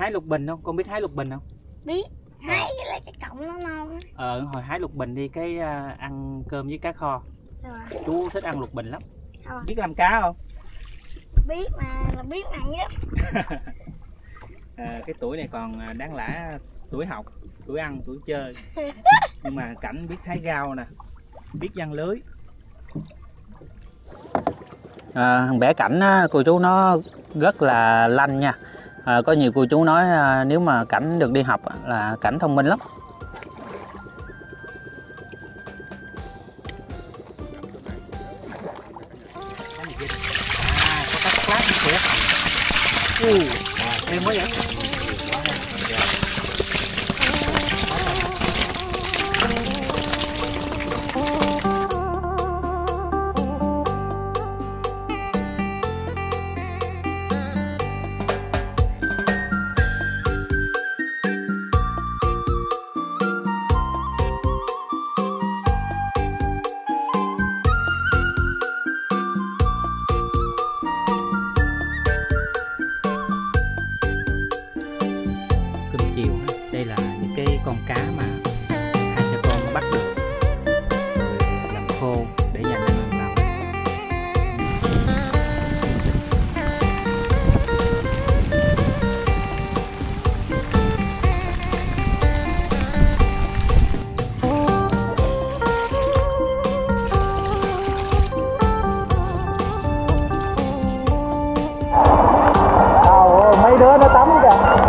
hái lục bình không? Con biết hái lục bình không? Biết. Hái cái cọng nó non á. Hồi hái lục bình đi cái ăn cơm với cá kho. Sao rồi? Chú thích ăn lục bình lắm. Sao rồi? Biết làm cá không? Biết mà biết nặng nhất. Cái tuổi này còn đáng lẽ tuổi học, tuổi ăn, tuổi chơi. Nhưng mà Cảnh biết hái rau nè, biết giăng lưới. Thằng bé Cảnh á, cô chú nó rất là lanh nha. Có nhiều cô chú nói nếu mà Cảnh được đi học là Cảnh thông minh lắm. Có cá thác lát kìa. Em mới vậy. Đây là những cái con cá mà hai cha con bắt được rồi làm khô để dành cho mình làm. Mấy đứa nó tắm kìa.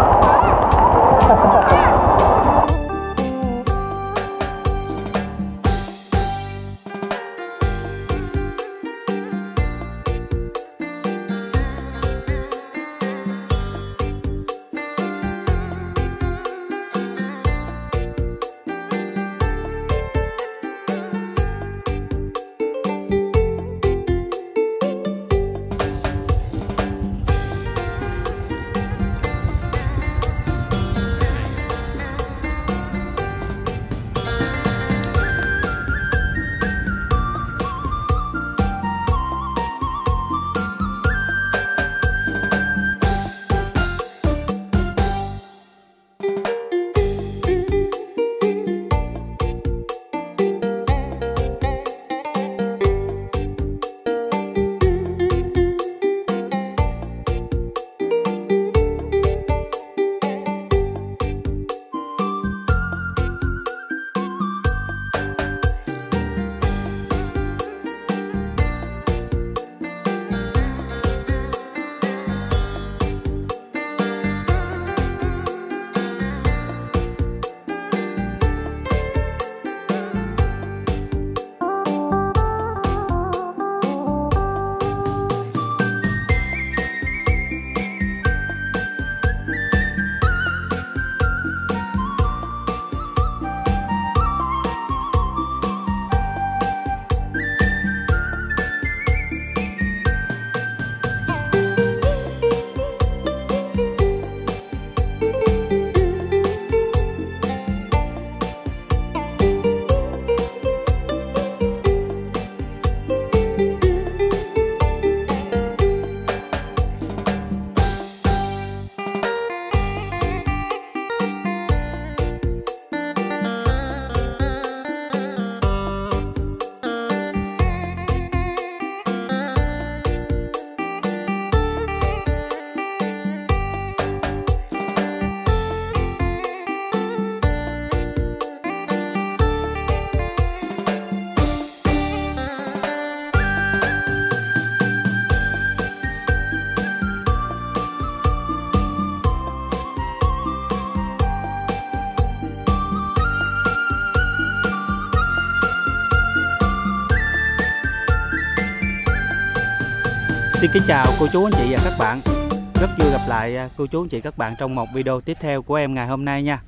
Xin kính chào cô chú anh chị và các bạn. Rất vui gặp lại cô chú anh chị các bạn trong một video tiếp theo của em ngày hôm nay nha.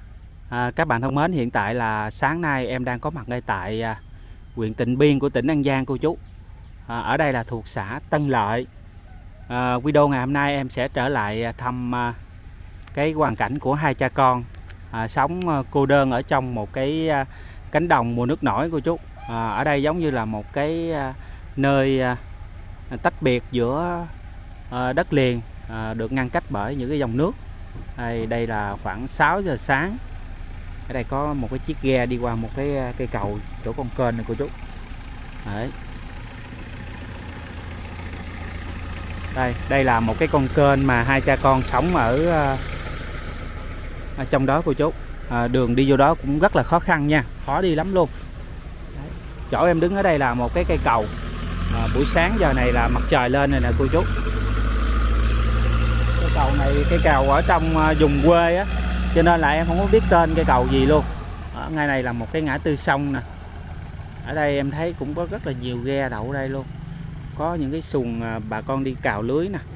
Các bạn thân mến, hiện tại là sáng nay em đang có mặt ngay tại huyện Tịnh Biên của tỉnh An Giang cô chú. Ở đây là thuộc xã Tân Lợi. Video ngày hôm nay em sẽ trở lại thăm cái hoàn cảnh của hai cha con sống cô đơn ở trong một cái cánh đồng mùa nước nổi cô chú. Ở đây giống như là một cái nơi tách biệt giữa đất liền được ngăn cách bởi những cái dòng nước. Đây là khoảng 6 giờ sáng. Ở đây có một cái chiếc ghe đi qua một cái cây cầu chỗ con kênh này cô chú. Đấy. Đây là một cái con kênh mà hai cha con sống ở trong đó cô chú. Đường đi vô đó cũng rất là khó khăn nha, khó đi lắm luôn. Đấy. Chỗ em đứng ở đây là một cái cây cầu. Buổi sáng giờ này là mặt trời lên rồi nè cô chú. Cây cầu này cây cầu ở trong vùng quê á, cho nên là em không có biết tên cây cầu gì luôn. Ở ngay này là một cái ngã tư sông nè. Ở đây em thấy cũng có rất là nhiều ghe đậu ở đây luôn. Có những cái xuồng bà con đi cào lưới nè.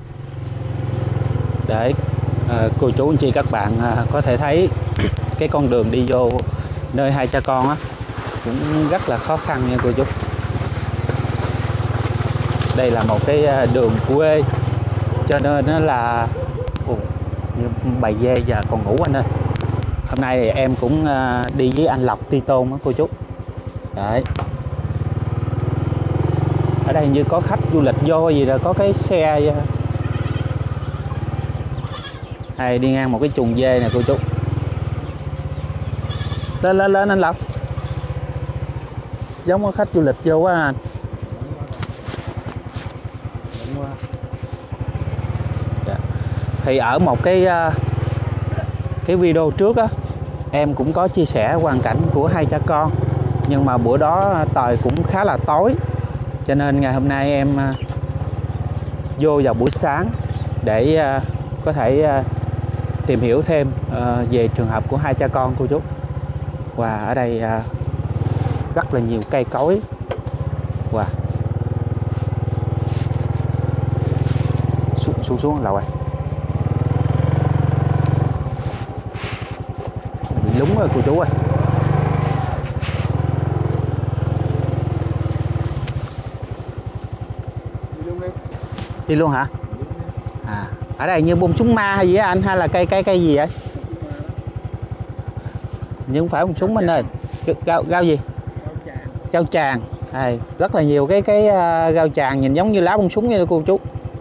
Để cô chú anh chị các bạn có thể thấy cái con đường đi vô nơi hai cha con á cũng rất là khó khăn nha cô chú. Đây là một cái đường quê, cho nên nó là bầy dê giờ còn ngủ anh ơi. Hôm nay thì em cũng đi với anh Lộc Ti Tôn á cô chú. Đấy. Ở đây như có khách du lịch vô gì rồi, có cái xe hay đi ngang một cái chuồng dê nè cô chú. Lên anh Lộc. Giống có khách du lịch vô quá anh. Thì ở một cái video trước á, em cũng có chia sẻ hoàn cảnh của hai cha con, nhưng mà bữa đó trời cũng khá là tối, cho nên ngày hôm nay em vô vào buổi sáng để có thể tìm hiểu thêm về trường hợp của hai cha con cô chú. Và ở đây rất là nhiều cây cối. Wow. Xuống lầu ơi. Bị lúng rồi cô chú ơi. Đi luôn hả? Ở đây như bông súng ma hay gì á anh, hay là cây gì vậy? Nhưng không phải bông súng anh ơi. Gao gì? Gao tràng. Rất là nhiều cái gao tràng nhìn giống như lá bông súng như cô chú.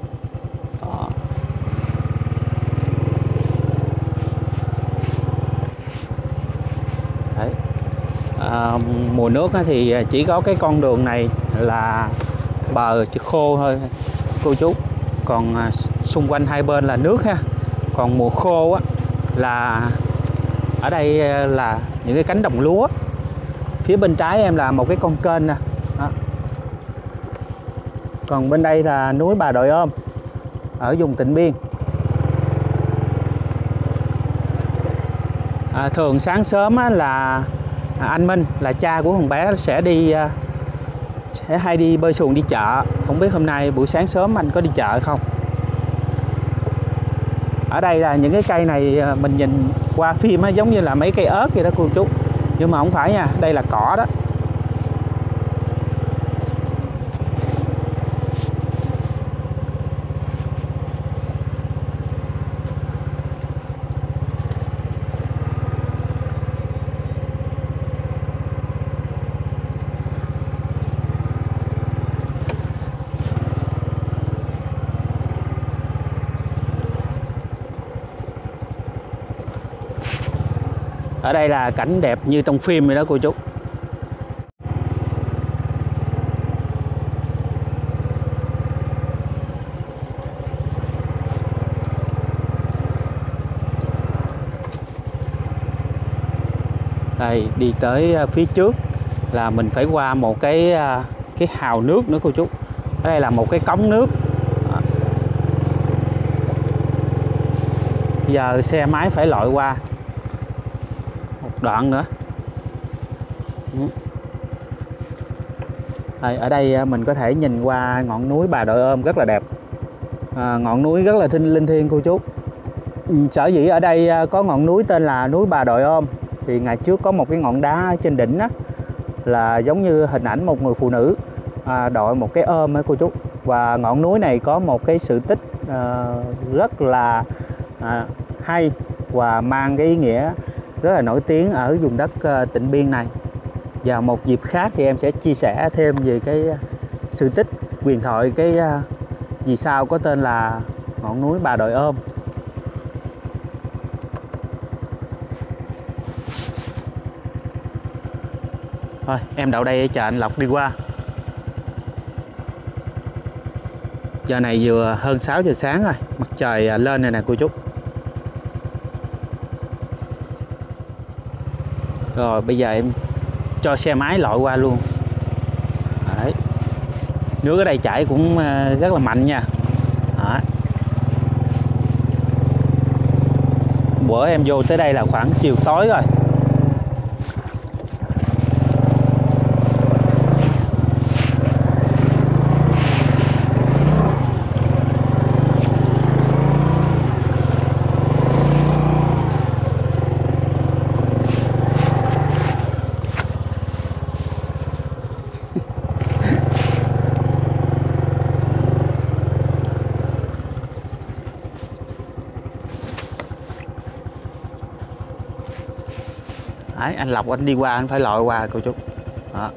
Mùa nước thì chỉ có cái con đường này là bờ chỉ khô thôi cô chú, còn xung quanh hai bên là nước ha. Còn mùa khô á là ở đây là những cái cánh đồng lúa. Phía bên trái em là một cái con kênh nè. Còn bên đây là núi Bà Đội Ôm ở vùng Tịnh Biên. Thường sáng sớm á, là anh Minh là cha của thằng bé sẽ hay đi bơi xuồng đi chợ. Không biết hôm nay buổi sáng sớm anh có đi chợ không? Ở đây là những cái cây này mình nhìn qua phim á, giống như là mấy cây ớt vậy đó cô chú, nhưng mà không phải nha, đây là cỏ đó. Ở đây là cảnh đẹp như trong phim vậy đó cô chú. Đây, đi tới phía trước là mình phải qua một cái hào nước nữa cô chú. Ở đây là một cái cống nước. Giờ xe máy phải lội qua một đoạn nữa. Ở đây mình có thể nhìn qua ngọn núi Bà Đội Ôm rất là đẹp. Ngọn núi rất là linh thiêng cô chú. Sở dĩ ở đây có ngọn núi tên là núi Bà Đội Ôm thì ngày trước có một cái ngọn đá trên đỉnh đó, là giống như hình ảnh một người phụ nữ đội một cái ôm ấy cô chú. Và ngọn núi này có một cái sự tích rất là hay và mang cái ý nghĩa rất là nổi tiếng ở vùng đất Tịnh Biên này. Và một dịp khác thì em sẽ chia sẻ thêm về cái sự tích huyền thoại vì sao có tên là ngọn núi Bà Đội Ôm. Thôi em đậu đây chờ anh Lộc đi qua. Giờ này vừa hơn 6 giờ sáng rồi, mặt trời lên này nè cô chú. Rồi bây giờ em cho xe máy lội qua luôn. Đấy. Nước ở đây chảy cũng rất là mạnh nha. Đó. Bữa em vô tới đây là khoảng chiều tối rồi. Đấy, anh Lộc anh đi qua anh phải lội qua cô chú. Đó.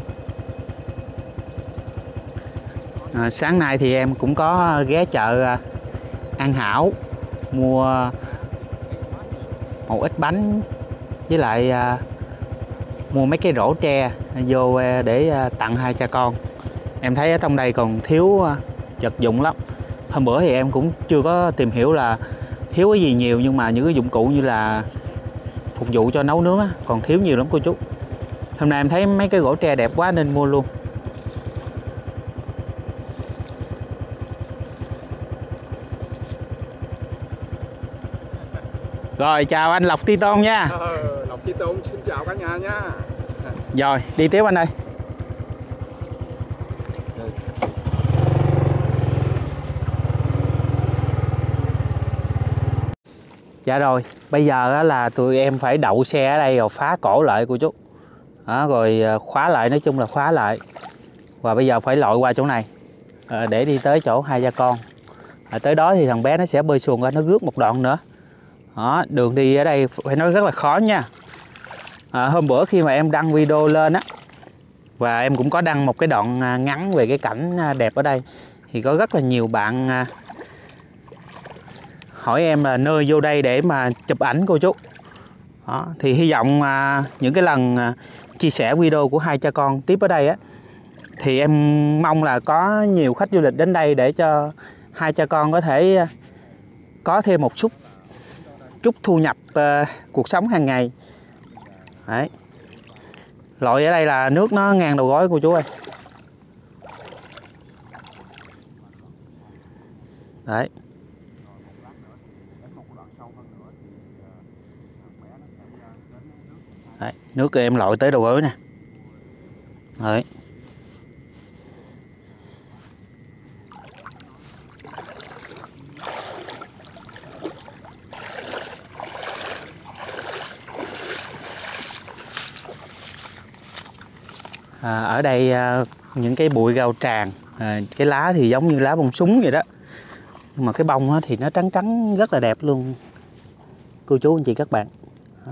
Sáng nay thì em cũng có ghé chợ An Hảo mua một ít bánh với lại mua mấy cái rổ tre vô để tặng hai cha con. Em thấy ở trong đây còn thiếu vật dụng lắm. Hôm bữa thì em cũng chưa có tìm hiểu là thiếu cái gì nhiều, nhưng mà những cái dụng cụ như là phục vụ cho nấu nướng á, còn thiếu nhiều lắm cô chú. Hôm nay em thấy mấy cái gỗ tre đẹp quá nên mua luôn. Rồi chào anh Lộc Ti Tôn nha. Lộc Ti Tôn xin chào cả nhà nha. Rồi đi tiếp anh ơi. Dạ rồi, bây giờ là tụi em phải đậu xe ở đây rồi phá cổ lại cô chú. Đó, rồi khóa lại, nói chung là khóa lại. Và bây giờ phải lội qua chỗ này để đi tới chỗ hai cha con. Tới đó thì thằng bé nó sẽ bơi xuồng ra, nó rước một đoạn nữa. Đó, đường đi ở đây phải nói rất là khó nha. Hôm bữa khi mà em đăng video lên á, và em cũng có đăng một cái đoạn ngắn về cái cảnh đẹp ở đây, thì có rất là nhiều bạn hỏi em là nơi vô đây để mà chụp ảnh cô chú. Đó, thì hy vọng những cái lần chia sẻ video của hai cha con tiếp ở đây á, thì em mong là có nhiều khách du lịch đến đây để cho hai cha con có thể có thêm một chút thu nhập cuộc sống hàng ngày. Đấy. Lội ở đây là nước nó ngang đầu gối cô chú ơi. Đấy. Đấy, nước của em lội tới đầu gối nè. Đấy. Ở đây những cái bụi rau tràm, cái lá thì giống như lá bông súng vậy đó, nhưng mà cái bông thì nó trắng trắng rất là đẹp luôn cô chú anh chị các bạn. Đó.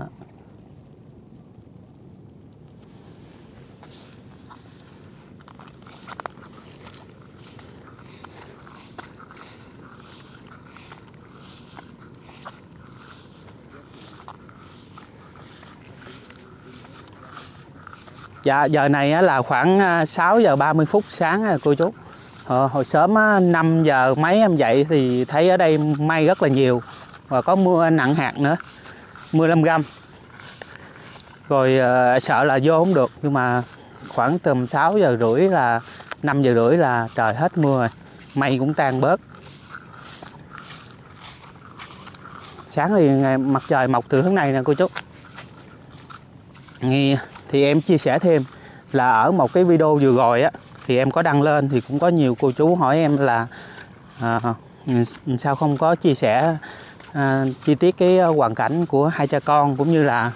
Dạ, giờ này là khoảng 6 giờ 30 phút sáng cô chú. Hồi sớm 5 giờ mấy em dậy thì thấy ở đây mây rất là nhiều và có mưa nặng hạt nữa, mưa lâm râm. Rồi sợ là vô không được, nhưng mà khoảng tầm 6 giờ rưỡi là 5 giờ rưỡi là trời hết mưa rồi, mây cũng tan bớt. Sáng thì mặt trời mọc từ hướng này nè cô chú. Thì em chia sẻ thêm là ở một cái video vừa rồi á, thì em có đăng lên thì cũng có nhiều cô chú hỏi em là sao không có chia sẻ chi tiết cái hoàn cảnh của hai cha con, cũng như là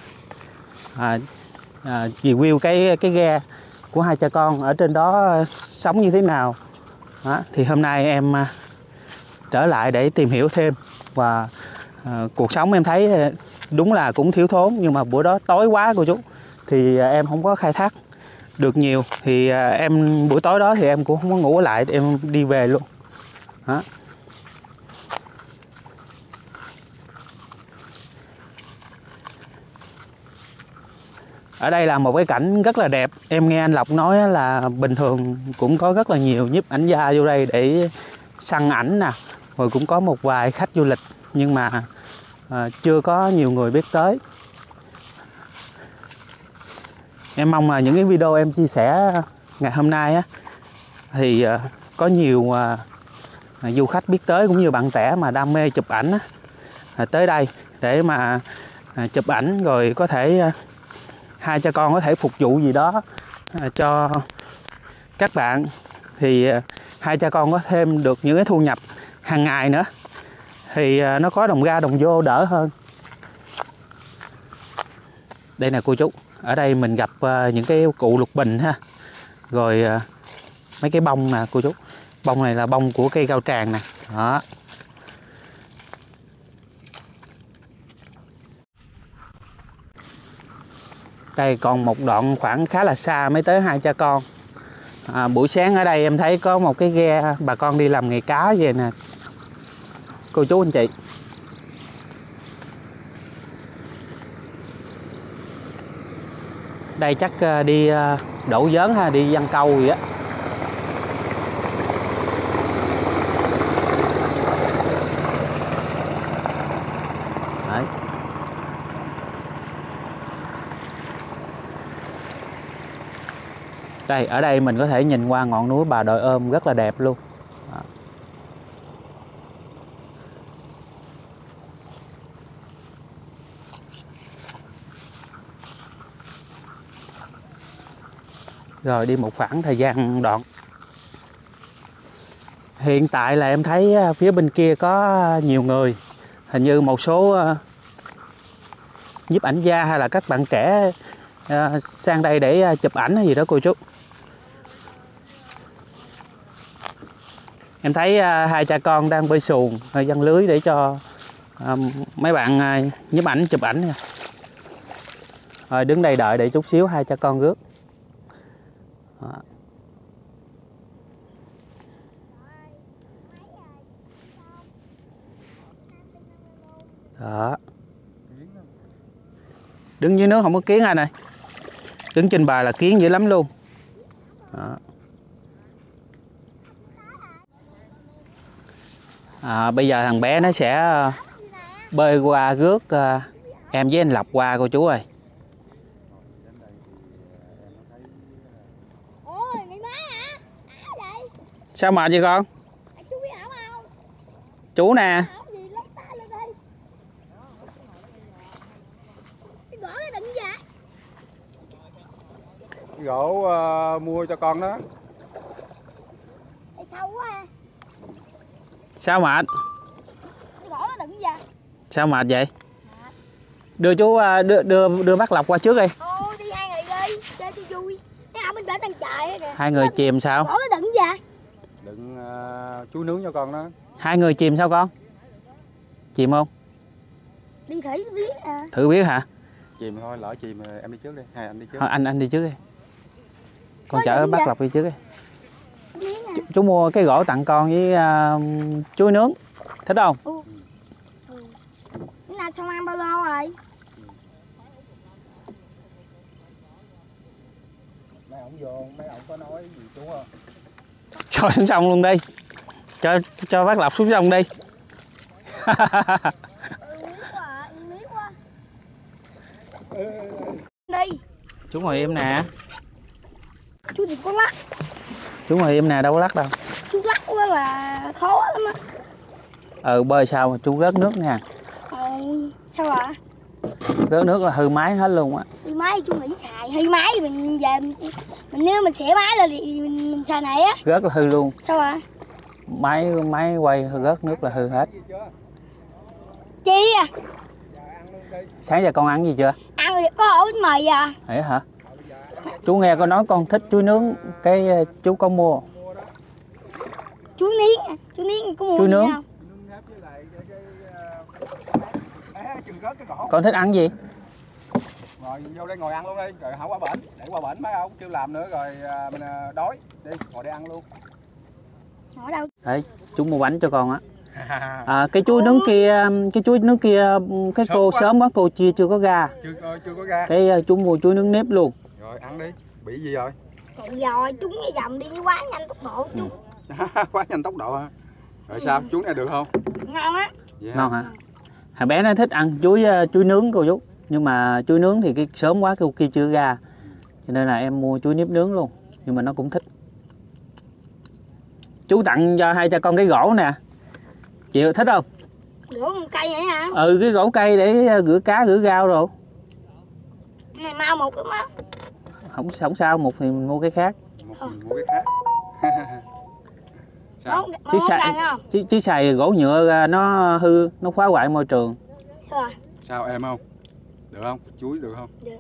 review cái ghe của hai cha con ở trên đó sống như thế nào. Đó, thì hôm nay em trở lại để tìm hiểu thêm. Và cuộc sống em thấy đúng là cũng thiếu thốn, nhưng mà bữa đó tối quá cô chú, thì em không có khai thác được nhiều. Thì em buổi tối đó thì em cũng không có ngủ lại, em đi về luôn. Đó. Ở đây là một cái cảnh rất là đẹp. Em nghe anh Lộc nói là bình thường cũng có rất là nhiều nhiếp ảnh gia vô đây để săn ảnh nè. Rồi cũng có một vài khách du lịch nhưng mà chưa có nhiều người biết tới. Em mong là những cái video em chia sẻ ngày hôm nay á, thì có nhiều du khách biết tới cũng như bạn trẻ mà đam mê chụp ảnh á, tới đây để mà chụp ảnh rồi có thể hai cha con có thể phục vụ gì đó cho các bạn, thì hai cha con có thêm được những cái thu nhập hàng ngày nữa, thì nó có đồng ra đồng vô đỡ hơn. Đây nè cô chú, ở đây mình gặp những cái cụ lục bình ha, rồi mấy cái bông nè cô chú. Bông này là bông của cây cao tràng nè. Đó. Đây còn một đoạn khoảng khá là xa mới tới hai cha con. Buổi sáng ở đây em thấy có một cái ghe bà con đi làm nghề cá về nè cô chú anh chị. Đây chắc đi đổ vớn ha, đi giăng câu gì á. Đấy. Đây, ở đây mình có thể nhìn qua ngọn núi Bà Đồi Ôm rất là đẹp luôn. Đó. Rồi đi một khoảng thời gian đoạn. Hiện tại là em thấy phía bên kia có nhiều người. Hình như một số nhiếp ảnh gia hay là các bạn trẻ sang đây để chụp ảnh hay gì đó cô chú. Em thấy hai cha con đang bơi xuồng, giăng lưới để cho mấy bạn nhiếp ảnh chụp ảnh. Rồi đứng đây đợi để chút xíu hai cha con rước. Đó. Đó. Đứng dưới nước không có kiến anh ơi. Đứng trên bờ là kiến dữ lắm luôn. Đó. Bây giờ thằng bé nó sẽ bơi qua rước em với anh Lộc qua cô chú ơi. Ôi, mày má hả? Ảo vậy? Sao mệt vậy con? Chú biết ảo không? Chú nè. Ảo gì lóc tay lên đây. Cái gỗ nó đựng vậy? Cái gỗ mua cho con đó. Tại sâu quá à. Sao mệt? Cái gỗ nó đựng vậy? Sao mệt vậy? Đưa chú đưa bác Lộc qua trước đi. Ôi, đi hai người đi, chơi cho vui. Cái ảo bên bể tầng trời á kìa. Hai người chìm sao? Gỗ nó đựng vậy? Đựng chuối nướng cho con đó. Hai người chìm sao con? Chìm không? Đi thử biết à. Thử biết hả? Chìm thôi, lỡ chìm em đi trước đi. Hai anh đi trước. Thôi anh đi trước đi. Con Có chở đựng bác vậy? Lộc đi trước đi. Miếng à. Chú mua cái gỗ tặng con với chuối nướng. Thích không? Cái nào xong ăn bao lâu rồi? Mấy ổng vô, mấy ổng có nói gì chú không? Cho xuống sông luôn đi. Cho bác Lộc xuống sông đi. Miếng quá à, miếng quá. Đi. Chú ngồi im nè. Chú đừng có lắc. Chú ngồi im nè, đâu có lắc đâu. Chú lắc quá là khó lắm á. Bơi sao chú rớt nước nha. Sao ạ? Rớt nước là hư máy hết luôn á. Hư máy chú nghĩ xài. Hư máy mình về mình nếu mình xẻ máy là thì mình xài này á. Rớt là hư luôn. Sao ạ? Máy quay rớt nước là hư hết. Chi à? Sáng giờ con ăn gì chưa? Ăn thì có ổ bánh mì à. Vậy hả? Chú nghe con nói con thích chuối nướng, cái chú có mua. Chú Niến à? Chú Niến có mua Chuối gì nướng. không? Con thích ăn gì? Ngồi vô đây ngồi ăn luôn đi, rồi không qua bển, để qua bển mấy ông chưa làm nữa rồi mình đói, đi ngồi đây ăn luôn. Ở đâu? Đấy, chú mua bánh cho con á. Cái chuối nướng kia cái Sớm cô quá. sớm quá cô chưa có ra. Chưa có ra. Cái chú mua chuối nướng nếp luôn. Rồi ăn đi. Bị gì rồi? Chạy rồi trúng cái dòng đi quá nhanh tốc độ chú. Quá nhanh tốc độ hả? Rồi sao? Chuối này được không? Ngon á. Vậy Ngon hả? Thằng bé nó thích ăn chuối nướng cô chú. Nhưng mà chuối nướng thì cái sớm quá cô kia chưa ra. Cho nên là em mua chuối nếp nướng luôn. Nhưng mà nó cũng thích. Chú tặng cho hai cha con cái gỗ nè. Chị thích không? Gỗ con cây vậy hả? Ừ, cái gỗ cây để rửa cá rửa rau rồi. Này mau một cái má. Không sao, một thì mình mua cái khác. Một mình mua cái khác. Sao? Chứ xài gỗ nhựa ra nó hư, nó phá hoại môi trường. Rồi. Sao em không? Được không? Chuối được không? Được.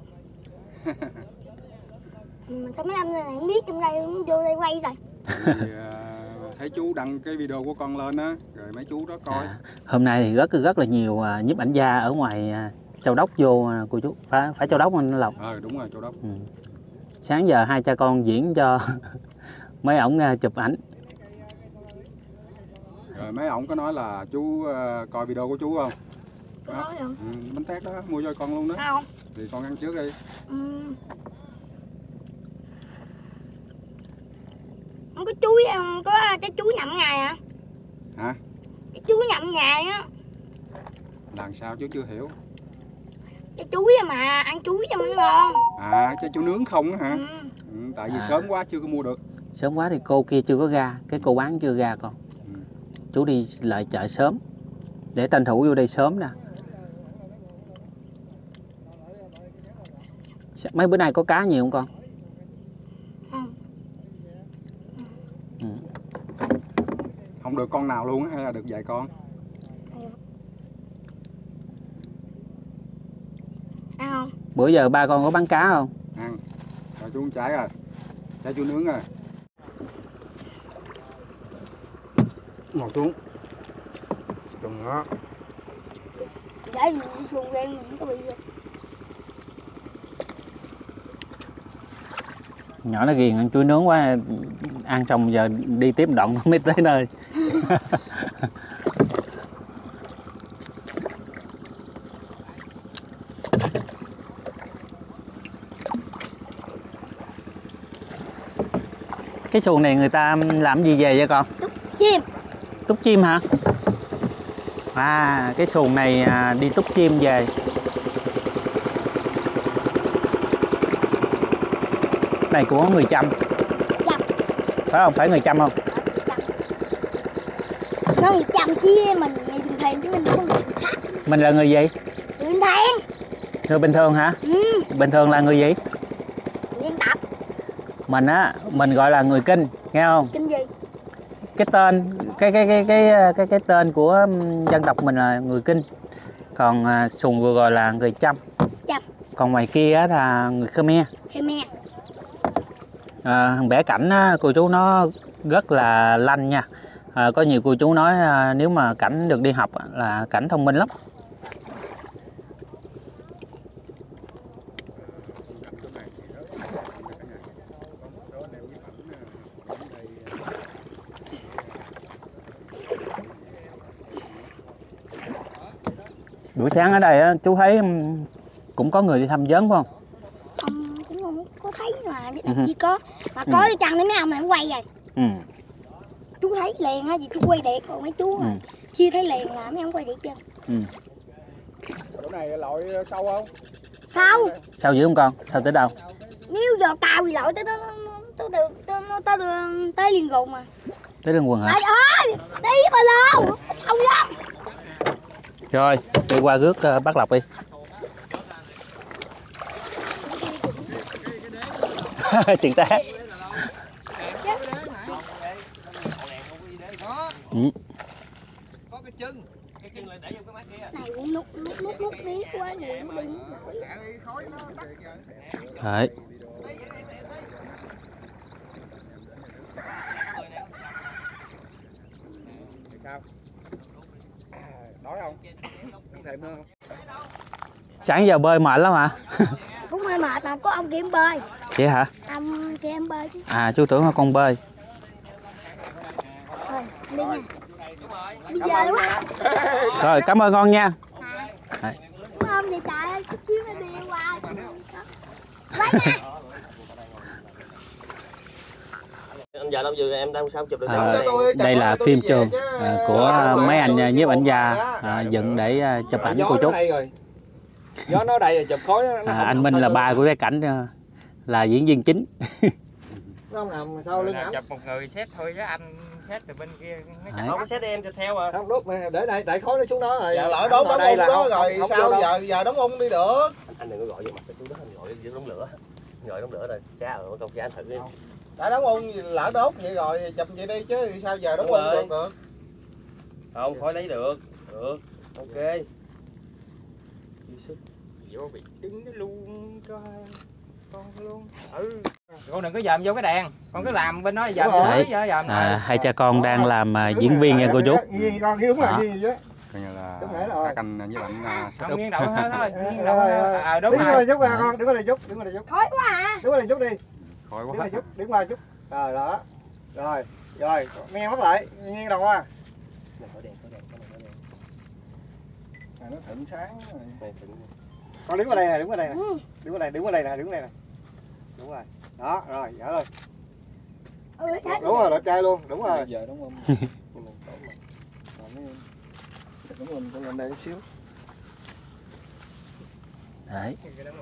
Mình sao mấy anh này không biết trong đây vô đây quay rồi. Thì, thấy chú đăng cái video của con lên á, rồi mấy chú đó coi. Hôm nay thì rất là nhiều nhiếp ảnh gia ở ngoài Châu Đốc vô cô chú. Phải Châu Đốc anh Lộc. Đúng rồi, Châu Đốc. Sáng giờ hai cha con diễn cho mấy ổng chụp ảnh. Rồi mấy ổng có nói là chú coi video của chú không? Có nói không? Bánh tét đó, mua cho con luôn đó. Không. Thì con ăn trước đi. Không có chuối, có trái chuối nhậm ngày hả? Hả? Trái chuối nhậm ngày á. Làm sao chú chưa hiểu? Trái chuối mà, ăn chuối cho nó ngon. Trái chuối nướng không á hả? Tại vì sớm quá chưa có mua được. Sớm quá thì cô kia chưa có ra, cái cô bán chưa ra con. Chú đi lại chợ sớm để tranh thủ vô đây sớm nè. Mấy bữa nay có cá nhiều không con? Không được con nào luôn hay là được vài con? Ăn không? Bữa giờ ba con có bán cá không? Ăn. Rồi chú ăn trái rồi. Trái chú nướng rồi. Ngồi xuống. Đừng đó. Để mình đi xuồng đen mình có bị gì. Nhỏ nó ghiền ăn chuối nướng quá, ăn xong giờ đi tiếp đoạn nó mới tới nơi. Cái xuồng này người ta làm gì về vậy con? Túc chim. Túc chim hả? Cái xuồng này đi túc chim về. Này của người Chăm. Phải không? Phải người Chăm không? Nó người Chăm chứ mình người bình thường chứ mình không người khác. Mình là người gì? Người bình thường. Người bình thường hả? Bình thường là người gì? Dân tộc. Mình gọi là người Kinh, nghe không? Kinh gì? Cái tên cái tên của dân tộc mình là người Kinh. Còn xuồng vừa gọi là người Chăm. Chăm. Còn ngoài kia là người Khmer. Khmer. Bẻ cảnh cô chú nó rất là lanh nha. Có nhiều cô chú nói nếu mà Cảnh được đi học là Cảnh thông minh lắm. Buổi sáng ở đây chú thấy cũng có người đi thăm vấn phải không? Cũng không có thấy mà chỉ có mà có cái chăn để mấy ông này cũng quay rồi. Chú thấy liền á, vì chú quay đẹp, còn mấy chú chưa thấy liền là mấy ông quay đẹp chưa? Chỗ này lội sâu không? Sao? Sao dữ không con? Sao tới đâu? Nếu giờ cao thì lội tới liền gùn mà. Tới đường quần hả? Ơi, đi bà lô, sâu lắm. Rồi, đi qua rước bác Lộc đi. Chuyện té. Có cái chân lại để vô cái máy kia. Này cũng nút miếng quá nhiều nó đi. Đấy. Sao? Đói không? Ăn thêm nữa không? Sáng giờ bơi mệt lắm hả? Cũng hơi mệt mà có ông kia em bơi. Vậy hả? Ông kia em bơi chứ. Chú tưởng là con bơi. Thôi, đi nha. Đi đi về quá. Rồi cảm ơn con nha. Đúng không vậy trời ơi, chút xíu nó đi qua. Lấy nè. Anh giờ đâu vừa em đang sao chụp được Đây là phim trường của mấy anh nhiếp ảnh gia dựng để chụp ảnh cô chú. Gió nó đây rồi chụp khói Anh Minh là ba của cái cảnh, là diễn viên chính. nó không nằm sau lưng ảnh. Chụp một người xét thôi chứ anh xét từ bên kia. Không có xét em chụp theo à. Không đốt mà để đây đẩy khói nó xuống đó rồi. Dạ lỡ đốt đóng ung đó rồi sao giờ đóng ung đi được. Anh đừng có gọi vô mặt chú đó, anh gọi dưới đống lửa. Gọi đống lửa rồi. Cha ở con cha anh thử đi. Đã đóng ung lỡ đốt vậy rồi chụp vậy đi chứ sao giờ đóng ung được. Không khói lấy được. Được. Ok. Vô bị đứng nó luôn cho con luôn. Con đừng có dòm vô cái đèn, con cứ làm bên đó dòm dòm. Hai cha con đang làm diễn viên nha cô chú. Nghiêng con đúng là nghiêng chứ. Coi như là rồi. các anh như bạn Không nghiêng đầu thôi, nghiêng đầu thôi. Đúng rồi. Đứng qua con, đứng qua đây chút, đứng qua đây chút. Khói quá à. Đứng qua đây chút đi. khỏi Đứng quá. qua chút, đứng qua chút. Rồi đó. Rồi, rồi, nghe mắt lại, nghiêng đầu qua. Nó thịnh sáng rồi. Con đứng qua đây nè, đứng qua đây nè. Đứng qua đây, đứng qua đây nè, đứng qua đây nè. Đúng rồi. Đó, rồi, dở rồi. Đúng rồi, đẹp trai luôn, đúng rồi. Giờ đúng không? Đúng rồi, con lên đây chút xíu. Đấy.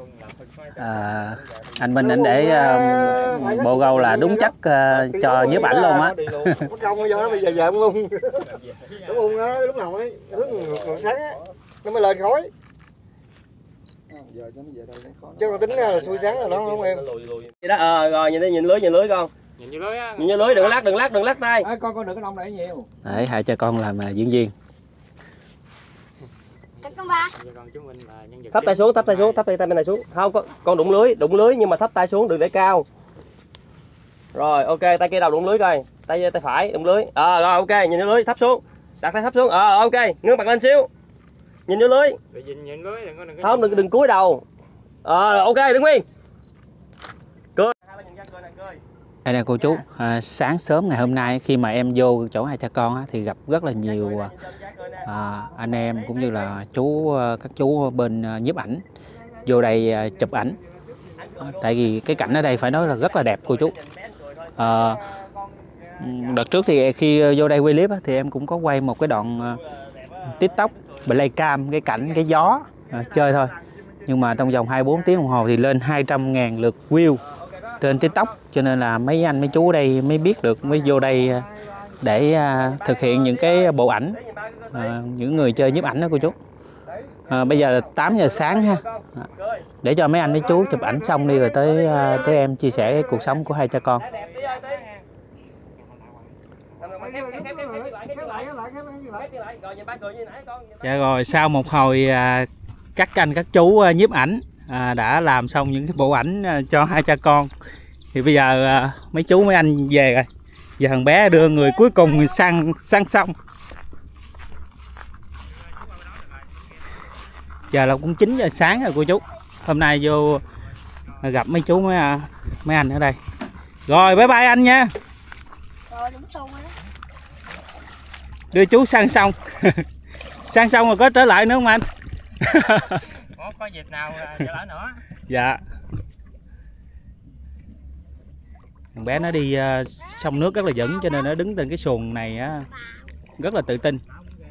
Anh Minh anh để bộ gâu là đúng chất cho nhiếp ảnh luôn á. Mất công bây giờ nó bây giờ dợm luôn. Đúng không á, lúc nào ấy hướng ngược sáng á nó mới lên khói. Giờ cho nó về đây khói. Chứ con tính xuôi sáng rồi nó không em. Vậy đó rồi nhìn lưới con. Nhìn vô lưới á. Nhìn vô lưới đừng lắc tay. Con đừng có nông lại nhiều. Đấy, hai cha con làm diễn viên. Con ba. Thấp tay xuống, thấp tay bên này xuống. Không con đụng lưới nhưng mà thấp tay xuống đừng để cao. Rồi ok, tay kia đầu đụng lưới coi. Tay phải đụng lưới. Rồi ok, nhìn vô lưới thấp xuống. Đặt tay thấp xuống. Ok, ngước mặt lên xíu. Nhìn vô lưới. Nhìn lưới đừng Không đừng cúi đầu. Ok, đứng nguyên. Cười. Đây nè cô chú, sáng sớm ngày hôm nay khi mà em vô chỗ hai cha con á, thì gặp rất là nhiều anh em cũng như là các chú bên nhiếp ảnh vô đây chụp ảnh. Tại vì cái cảnh ở đây phải nói là rất là đẹp cô chú. Đợt trước thì khi vô đây quay clip á, thì em cũng có quay một cái đoạn TikTok playcam cái cảnh cái gió chơi thôi. Nhưng mà trong vòng 24 tiếng đồng hồ thì lên 200.000 lượt view trên TikTok, cho nên là mấy anh mấy chú ở đây mới biết được, mới vô đây để thực hiện những cái bộ ảnh, những người chơi nhiếp ảnh đó cô chú. Bây giờ là 8 giờ sáng ha, để cho mấy anh mấy chú chụp ảnh xong đi rồi tới em chia sẻ cái cuộc sống của hai cha con. Dạ rồi, sau một hồi các anh các chú nhiếp ảnh đã làm xong những cái bộ ảnh cho hai cha con, thì bây giờ mấy chú mấy anh về rồi. Giờ thằng bé đưa người cuối cùng sang xong. Giờ là cũng 9 giờ sáng rồi cô chú. Hôm nay vô gặp mấy chú mấy anh ở đây. Rồi bye bye anh nha. Rồi đúng xong rồi đó. Đưa chú sang xong. Sang xong rồi có trở lại nữa không anh? Có dịp nào trở lại nữa. Dạ. Thằng bé nó đi sông nước rất là vững, cho nên nó đứng trên cái xuồng này á, rất là tự tin.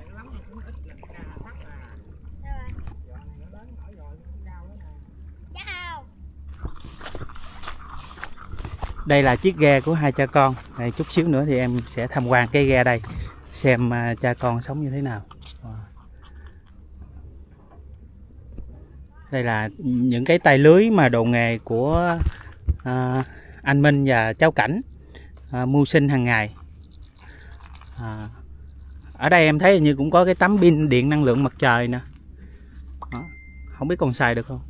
Đây là chiếc ghe của hai cha con. Đây, chút xíu nữa thì em sẽ tham quan cái ghe đây, xem cha con sống như thế nào. Đây là những cái tay lưới mà đồ nghề của anh Minh và cháu Cảnh mưu sinh hàng ngày. Ở đây em thấy như cũng có cái tấm pin điện năng lượng mặt trời nè. Không biết còn xài được không?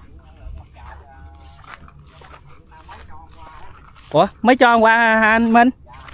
Ủa mới cho qua anh Minh?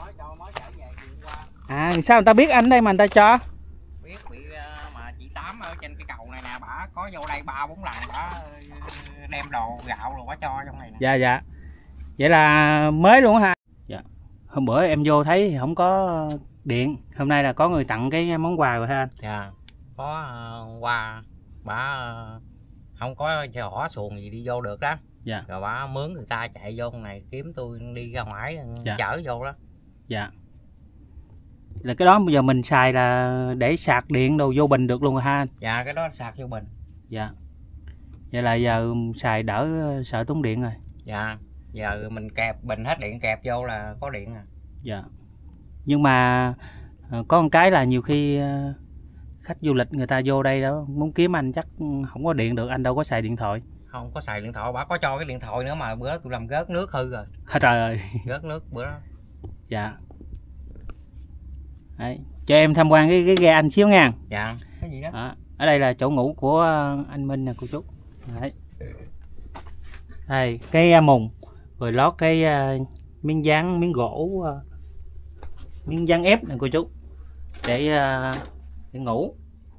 Sao người ta biết anh đây mà người ta cho? Biết mà chị Tám ở trên cái cầu này nè, bả có vô đây 3-4 lần, bả đem đồ gạo rồi bả cho trong này nè. Dạ. Vậy là mới luôn hả? Dạ. Hôm bữa em vô thấy thì không có điện. Hôm nay là có người tặng cái món quà rồi ha anh? Dạ, có quà bả không có chỏ xuồng gì đi vô được đó. Dạ. Rồi bả mướn người ta chạy vô này kiếm tôi đi ra ngoài chở vô đó. Dạ. Là cái đó bây giờ mình xài là để sạc điện đồ vô bình được luôn rồi ha anh? Dạ, cái đó sạc vô bình. Dạ. Vậy là giờ xài đỡ sợ tốn điện rồi. Dạ, giờ mình kẹp bình hết điện kẹp vô là có điện à. Dạ. Nhưng mà có một cái là nhiều khi khách du lịch người ta vô đây đó muốn kiếm anh chắc không có điện được, anh đâu có xài điện thoại. Không có xài điện thoại, bả có cho cái điện thoại nữa mà bữa đó tôi làm rớt nước hư rồi. Trời ơi. Rớt nước bữa đó. Dạ. Đấy. Cho em tham quan cái ghe anh xíu nha. Dạ. Cái gì đó? Ở đây là chỗ ngủ của anh Minh nè cô chú. Đấy. Đây cái mùng rồi lót cái miếng dán, miếng gỗ, miếng dán ép nè cô chú để ngủ.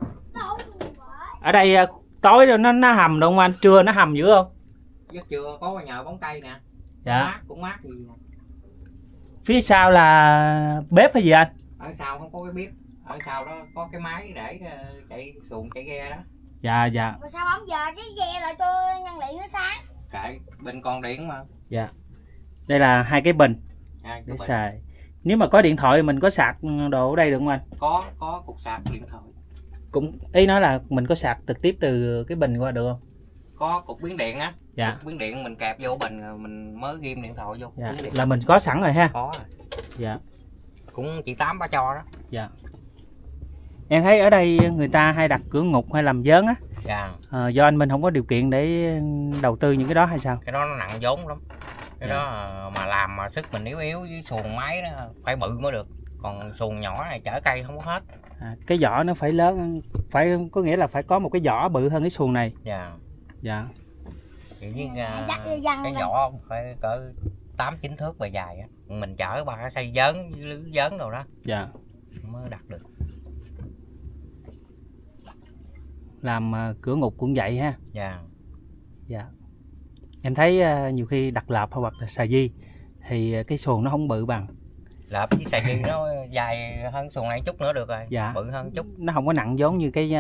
Ở đây tối rồi nó hầm đâu không anh? Trưa nó hầm dữ không? Giấc trưa có nhờ bóng cây nè. Dạ. Mát, cũng mát gì nè. Phía sau là bếp hay gì anh? Ở sau không có cái bếp, ở sau đó có cái máy để chạy xuồng chạy ghe đó. Dạ dạ. Rồi sao bóng giờ cái ghe lại tôi nhân liệu nó sáng? Kệ, bên con điện mà. Dạ. Đây là hai cái bình để xài. Nếu mà có điện thoại mình có sạc đồ ở đây được không anh? Có cục sạc điện thoại. Cũng ý nói là mình có sạc trực tiếp từ cái bình qua được không? Có cục biến điện á. Dạ. Cục biến điện mình kẹp vô bình rồi mình mới ghim điện thoại vô. Dạ. Là mình có sẵn rồi ha. Có rồi. Dạ. Cũng chị Tám bả cho đó. Dạ. Em thấy ở đây người ta hay đặt cửa ngục hay làm vớn á. Dạ. Do anh Minh không có điều kiện để đầu tư những cái đó hay sao? Cái đó nó nặng vốn lắm. Cái đó mà làm mà sức mình yếu với xuồng máy đó phải bự mới được. Còn xuồng nhỏ này chở cây không có hết. Cái vỏ nó phải lớn, phải có nghĩa là phải có một cái vỏ bự hơn cái xuồng này. Dạ. Dạ. Kiểu như cái vỏ phải cỡ 8-9 thước bề dài á. Mình chở ba cái xây vớn với lưới vớn đồ đó. Dạ. Mới đặt được. Làm cửa ngục cũng vậy ha. Dạ. Dạ. Em thấy nhiều khi đặt lợp hoặc là xà di thì cái xuồng nó không bự bằng. Lợp với xà di nó dài hơn xuồng này chút nữa được rồi. Dạ. Bự hơn chút. Nó không có nặng giống như cái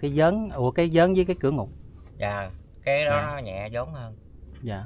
vớn với cái cửa ngục. Dạ. Cái đó nó nhẹ vốn hơn. Dạ.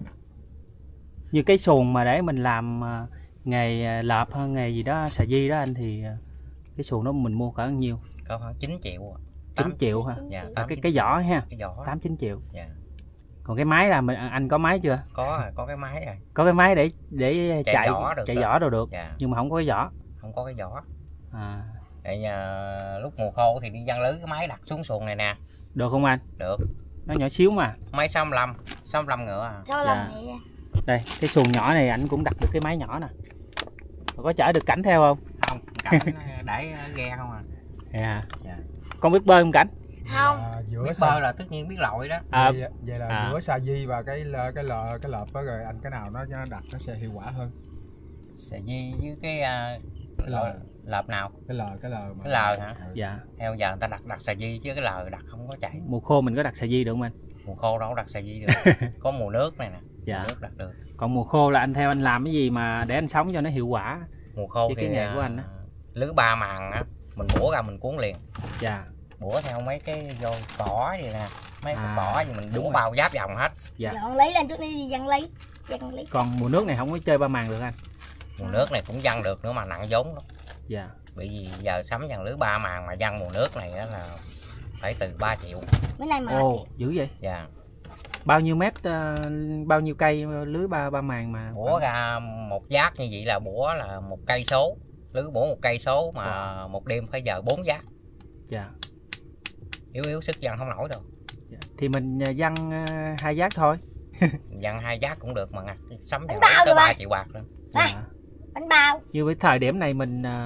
Như cái xuồng mà để mình làm nghề lợp hơn nghề gì đó xà di đó anh thì cái xuồng đó mình mua cỡ bao nhiêu? Có khoảng 9 triệu. 9 triệu ha. Dạ, cái vỏ ha. Cái vỏ. 8-9 triệu. Dạ. Còn cái máy là anh có máy chưa? Có cái máy rồi. Có cái máy để chạy vỏ đồ được. Dạ. Nhưng mà không có cái vỏ. Không có cái vỏ. À. Tại lúc mùa khô thì đi giăng lưới cái máy đặt xuống xuồng này nè. Được không anh? Được. Nó nhỏ xíu mà. Máy 65 ngựa à. Dạ. Đây, cái xuồng nhỏ này anh cũng đặt được cái máy nhỏ nè. Có chở được Cảnh theo không? Không, Cảnh để ghe không à. Dạ. Dạ. Con biết bơi không Cảnh? Không. Biết bơi là tất nhiên biết lội đó. Vậy là giữa xà di và cái lợp đó rồi anh cái nào nó đặt nó sẽ hiệu quả hơn? Xà di với cái lợp nào? Cái lờ mà. Cái lờ hả? Dạ. Theo giờ người ta đặt xà di chứ cái lờ đặt không có chạy. Mùa khô mình có đặt xà di được không anh? Mùa khô đâu có đặt xà di được. Có mùa nước này nè. Dạ. Mùa nước đặt được. Còn mùa khô là anh theo anh làm cái gì mà để anh sống cho nó hiệu quả? Mùa khô thì cái nghề của anh á. Lưới 3 màng á, mình bủa ra mình cuốn liền. Dạ. Bủa theo mấy cái vô cỏ vậy nè, mấy cái cỏ gì mình đúng bao giáp vòng hết. Dạ. Dọn lấy lên trước đi dăng lấy. Còn mùa nước này không có chơi 3 màng được anh? Mùa nước này cũng văng được nữa mà nặng vốn lắm. Dạ. Bởi vì giờ sắm dàn lưới 3 màng mà văng mùa nước này là phải từ 3 triệu. Bữa nay mà. Ồ, dữ vậy? Dạ. Bao nhiêu mét, bao nhiêu cây lưới ba màng mà? Bủa ra một giác như vậy là bủa là 1 cây số. Lưới bủa 1 cây số mà một đêm phải giờ 4 giác. Dạ. Yếu sức văng không nổi đâu. Dạ. Thì mình văng 2 giác thôi. Văng 2 giác cũng được mà sắm dàn tới 3 triệu bạc luôn. Dạ. Bánh bao. Như với thời điểm này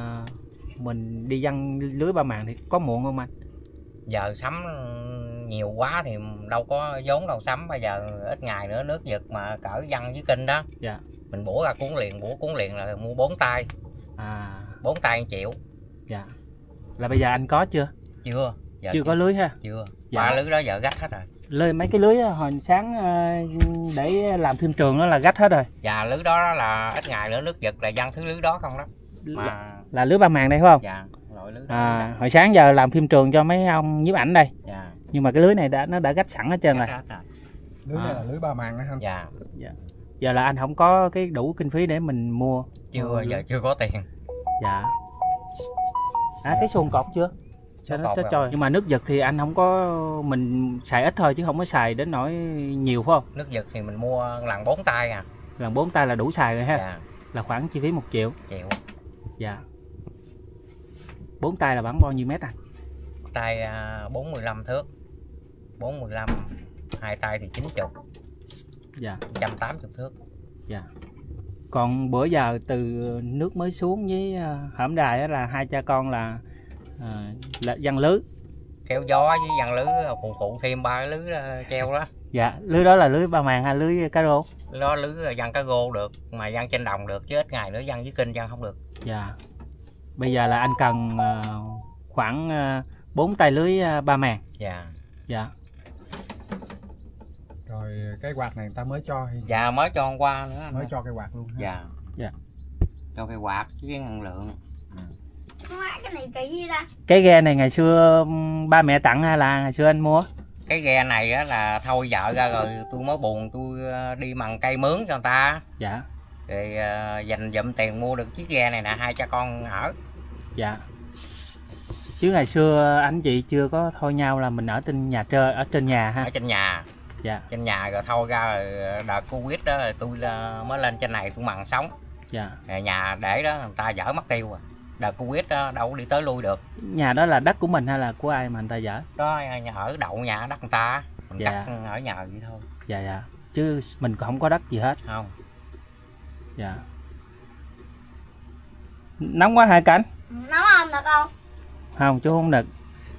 mình đi văng lưới 3 màng thì có muộn không anh? Giờ sắm nhiều quá thì đâu có vốn đâu sắm, bây giờ ít ngày nữa nước giật mà cỡ văng với kinh đó. Dạ. Mình bủa ra bủa cuốn liền là mua 4 tay. 4 tay 1 triệu. Dạ. Là bây giờ anh có chưa? Chưa. Giờ chưa có lưới ha? Chưa. Dạ. 3 lưới đó giờ gách hết rồi. Mấy cái lưới hồi sáng để làm phim trường đó là gách hết rồi. Dạ lưới đó là ít ngày nữa nước giật là văng thứ lưới đó không đó. là lưới ba màng đây phải không? Dạ, loại lưới đó. Hồi sáng giờ làm phim trường cho mấy ông nhiếp ảnh đây. Dạ. Nhưng mà cái lưới này nó đã gách sẵn hết trơn rồi. Lưới này là lưới ba màng đó anh. Dạ. Giờ là anh không có cái đủ kinh phí để mình mua. Giờ chưa có tiền. Dạ. Cái xuồng cột chưa? Cho nó trôi. Nhưng mà nước giật thì anh không có, mình xài ít thôi chứ không có xài đến nỗi nhiều phải không? Nước giật thì mình mua lần 4 tay à. Lần 4 tay là đủ xài rồi ha. Dạ. Là khoảng chi phí 1 triệu. Dạ. 4 tay là khoảng bao nhiêu mét anh? Tay 45 thước. 45, 2 tay thì 90. Dạ. 180 thước. Dạ. Còn bữa giờ từ nước mới xuống với hõm đài đó là hai cha con là giăng lưới. Kéo gió với giăng lưới, phụ thêm 3 lưới treo đó. Dạ, lưới đó là lưới ba màng hay lưới cá rô? Nó lưới giăng cá rô được, mà giăng trên đồng được, chứ ít ngày nữa giăng dưới kênh giăng không được. Dạ. Bây giờ là anh cần khoảng 4 tay lưới ba màng. Dạ. Dạ. Rồi cái quạt này người ta mới cho hay? Dạ, mới cho hôm qua nữa anh. Mới cho cái quạt luôn ha? Dạ. Dạ. Cho cái quạt với cái năng lượng. Cái này kỳ gì ta? Cái ghe này ngày xưa ba mẹ tặng hay là ngày xưa anh mua? Cái ghe này á là thôi vợ ra rồi tôi mới buồn, tôi đi mần cây mướn cho người ta. Dạ. Rồi dành dụm tiền mua được chiếc ghe này nè, hai cha con ở. Dạ. Chứ ngày xưa anh chị chưa có thôi nhau là mình ở trên nhà chơi, ở trên nhà ha? Ở trên nhà. Dạ. Trên nhà rồi thôi ra rồi đợt Covid đó rồi tôi mới lên trên này tôi mần sống. Dạ. Rồi nhà để đó người ta dở mất tiêu rồi. Đợt Covid đó đâu có đi tới lui được. Nhà đó là đất của mình hay là của ai mà người ta dở? Đó nhà ở đậu nhà đất người ta, mình Dạ. cắt ở nhà vậy thôi. Dạ dạ. Chứ mình không có đất gì hết. Không. Dạ. Nóng quá hả Cảnh? Nóng không được không? Không, chú không được.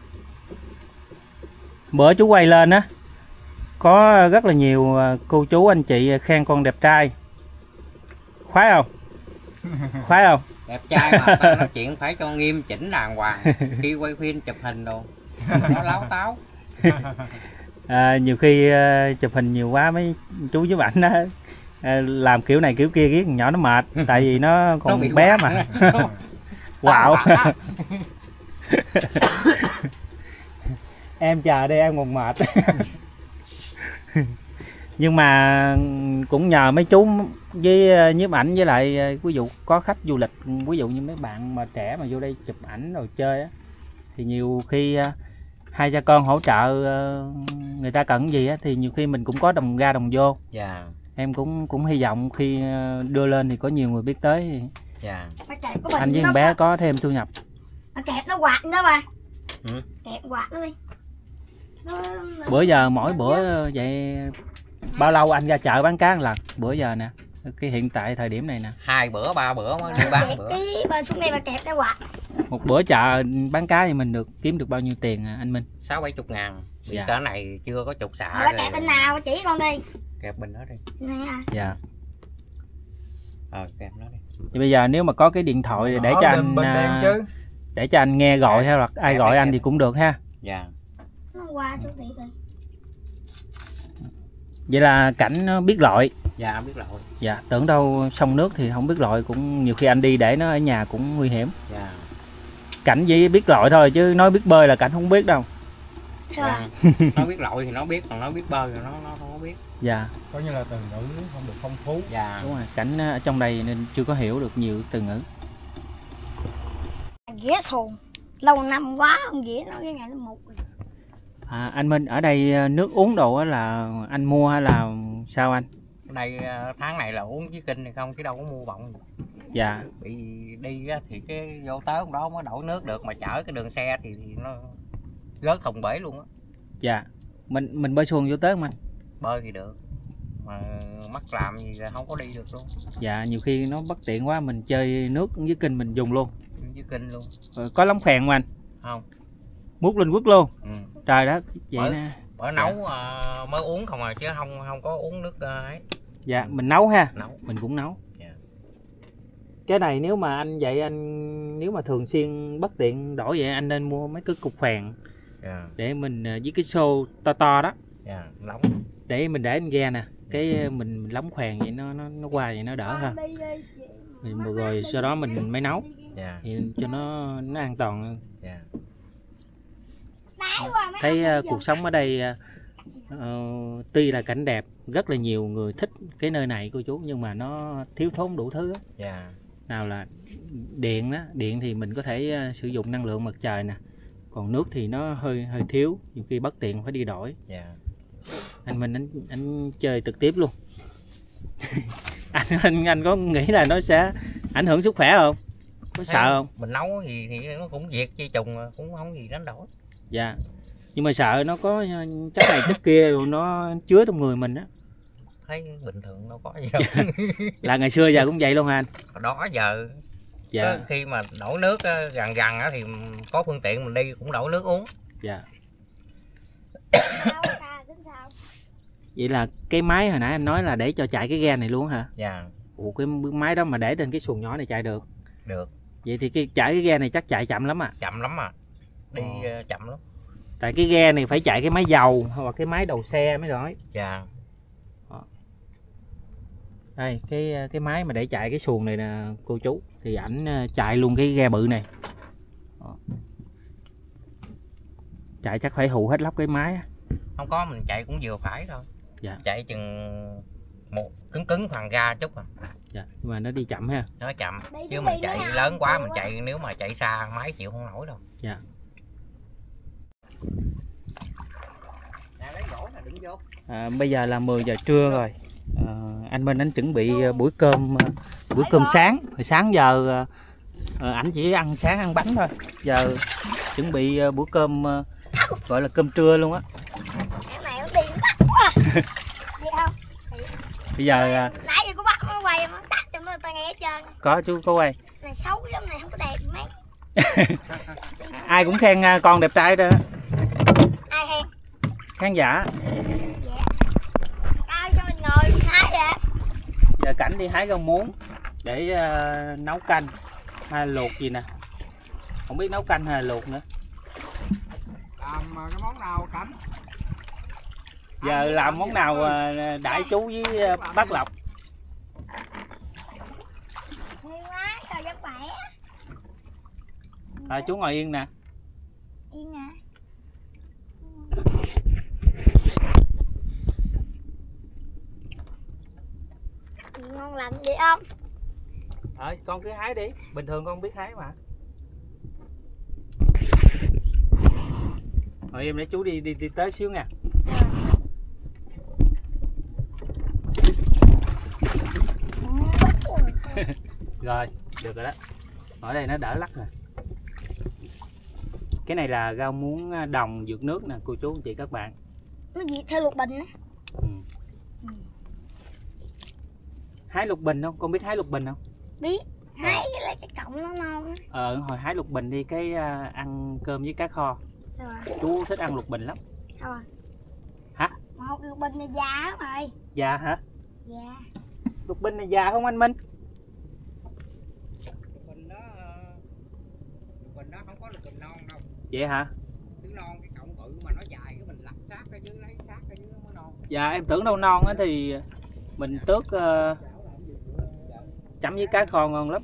Bữa chú quay lên á, có rất là nhiều cô chú anh chị khen con đẹp trai. Khoái không? Khoái không? Đẹp trai mà ta nói chuyện phải cho nghiêm chỉnh đàng hoàng. Khi quay phim chụp hình đồ nó láo táo. Nhiều khi chụp hình nhiều quá mấy chú giúp ảnh á, làm kiểu này kiểu kia ghét nhỏ nó mệt. Tại vì nó còn nó bé mà. Wow. Em chờ đây em còn mệt. Nhưng mà cũng nhờ mấy chú với nhiếp ảnh, với lại ví dụ có khách du lịch, ví dụ như mấy bạn mà trẻ mà vô đây chụp ảnh rồi chơi á, thì nhiều khi hai cha con hỗ trợ người ta cần gì á, thì nhiều khi mình cũng có đồng ra đồng vô. Dạ. Em cũng hy vọng khi đưa lên thì có nhiều người biết tới thì Dạ. anh với thằng bé có thêm thu nhập. Kẹp nó quạt đó bà. Ừ. Kẹp quạt đó đi. Bữa giờ mỗi bữa vậy bao lâu anh ra chợ bán cá một lần? Bữa giờ nè, cái hiện tại thời điểm này nè. 2 bữa 3 bữa mới đi bán bữa. Bà xuống đây bà kẹp cái quạt. Một bữa chợ bán cá thì mình được kiếm được bao nhiêu tiền anh Minh? 60-70 ngàn. Vì Dạ. cỡ này chưa có chục xạ. Bà kẹp bên nào chỉ con đi. Kẹp bên đó đi. Nè. Dạ. Kẹp nó đi. Thì bây giờ nếu mà có cái điện thoại để cho anh chứ. để cho anh nghe gọi hay là ai Kẹp gọi đi, anh kẹp. thì cũng được ha. Dạ. Nó qua chỗ đi đi. Vậy là Cảnh nó biết lội. Dạ biết rồi. Dạ, tưởng đâu sông nước thì không biết lội, cũng nhiều khi anh đi để nó ở nhà cũng nguy hiểm. Dạ. Cảnh chỉ biết lội thôi chứ nói biết bơi là Cảnh không biết đâu. Dạ. Nó biết lội thì nó biết, còn nó biết bơi thì nó không có biết. Dạ. Coi như là từ ngữ không được phong phú. Dạ. Đúng rồi, Cảnh ở trong đây nên chưa có hiểu được nhiều từ ngữ. Ghé xuồng. Lâu năm quá không ghé nó cái ngày nó mục. Anh Minh, ở đây nước uống đồ á là anh mua hay là sao anh? Đây tháng này là uống với kinh thì không chứ đâu có mua bọng. Dạ. Bị đi á, thì cái vô tới hôm đó mới đổi nước được, mà chở cái đường xe thì nó rớt thùng bể luôn á. Dạ. Mình bơi xuồng vô tới không anh? Bơi thì được, mà mắc làm gì là không có đi được luôn. Dạ, nhiều khi nó bất tiện quá mình chơi nước với kinh mình dùng luôn. Với kinh luôn. Rồi, có lóng phèn không anh? Không. Múc lên quất luôn. Ừ. Trời đất, vậy nè. Bởi nấu mới uống không à, chứ không có uống nước ấy. Dạ, mình nấu ha. Nấu. Mình cũng nấu. Dạ. Cái này nếu mà anh vậy, anh nếu mà thường xuyên bất tiện đổi vậy, anh nên mua mấy cái cục phèn. Dạ. Để mình với cái xô to to đó. Dạ, nóng. Để mình để anh ghe nè, cái mình lóng phèn vậy nó qua vậy nó đỡ hơn. rồi sau đó mình mới nấu. Dạ. Thì cho nó an toàn hơn. Dạ. Thấy cuộc sống ở đây tuy là cảnh đẹp, rất là nhiều người thích cái nơi này cô chú, nhưng mà nó thiếu thốn đủ thứ. Dạ. Nào là điện đó, điện thì mình có thể sử dụng năng lượng mặt trời nè, còn nước thì nó hơi thiếu, nhiều khi bất tiện phải đi đổi. Dạ. Anh chơi trực tiếp luôn. anh có nghĩ là nó sẽ ảnh hưởng sức khỏe không? Có sợ không? Mình nấu thì nó cũng diệt chi trùng, cũng không gì đánh đổi. Dạ. Nhưng mà sợ nó có chất này chất kia rồi nó chứa trong người mình á. Thấy bình thường đâu có gì đâu. Là ngày xưa giờ cũng vậy luôn hả anh? Đó giờ Dạ. khi mà đổ nước gần thì có phương tiện mình đi cũng đổ nước uống. Dạ. Vậy là cái máy hồi nãy anh nói là để cho chạy cái ghe này luôn hả? Dạ. Ủa, cái máy đó mà để trên cái xuồng nhỏ này chạy được? Được. Vậy thì chạy cái ghe này chắc chạy chậm lắm à? Chậm lắm à. Đi chậm lắm. Tại cái ghe này phải chạy cái máy dầu hoặc cái máy đầu xe mới giỏi. Dạ. Đây cái máy mà để chạy cái xuồng này nè cô chú, thì ảnh chạy luôn cái ghe bự này. Chạy chắc phải hù hết lắp cái máy. Không có, mình chạy cũng vừa phải thôi. Dạ. Chạy chừng một cứng phần ga chút à. Dạ, nhưng mà nó đi chậm ha. Nó chậm, chứ mình chạy lớn quá, mình chạy nếu mà chạy xa máy chịu không nổi đâu. Dạ. Lấy gỗ là đứng vô. Bây giờ là 10 giờ trưa rồi. Anh Minh anh chuẩn bị bữa cơm sáng. Hồi sáng giờ ảnh chỉ ăn sáng ăn bánh thôi. Giờ chuẩn bị bữa cơm gọi là cơm trưa luôn á. Bây giờ nãy giờ có bắt nó quay mà tắt cho nó ta nghe hết trơn. có chú có quay. Này xấu giống này không có đẹp gì mấy. Ai cũng khen con đẹp trai đó. Ai khen? Khán giả. Dạ. Cao cho mình ngồi mình hái vậy. Giờ Cảnh đi hái rau muống để nấu canh hay luộc gì nè. Không biết nấu canh hay là luộc nữa. Làm cái món nào Cảnh? Giờ làm món nào đãi chú với bác Lộc. Nhiều quá, trời rất khỏe. Chú ngồi yên nè. Yên nè. Ngon lành vậy không? Con cứ hái đi, bình thường con biết hái mà. Rồi em để chú đi tới xíu nha. Rồi, được rồi đó. Ở đây nó đỡ lắc rồi. Cái này là rau muống đồng vượt nước nè cô chú anh chị các bạn. Nó gì theo lục bình á. Hái lục bình không? Con biết hái lục bình không? Biết. Hái cái cọng nó non á. Hồi hái lục bình đi cái ăn cơm với cá kho. Sao rồi? Chú thích ăn lục bình lắm. Sao rồi? Hả? Một lục bình này già lắm rồi. Già hả? Dạ. Lục bình này già không anh Minh? Lục bình đó không có lục bình non đâu. Vậy hả? Thứ non cái cọng bự mà nó dài cái mình lặt sát ở dưới, lấy sát ở dưới nó mới non. Dạ em tưởng đâu non á thì mình tước chấm với cá kho ngon lắm.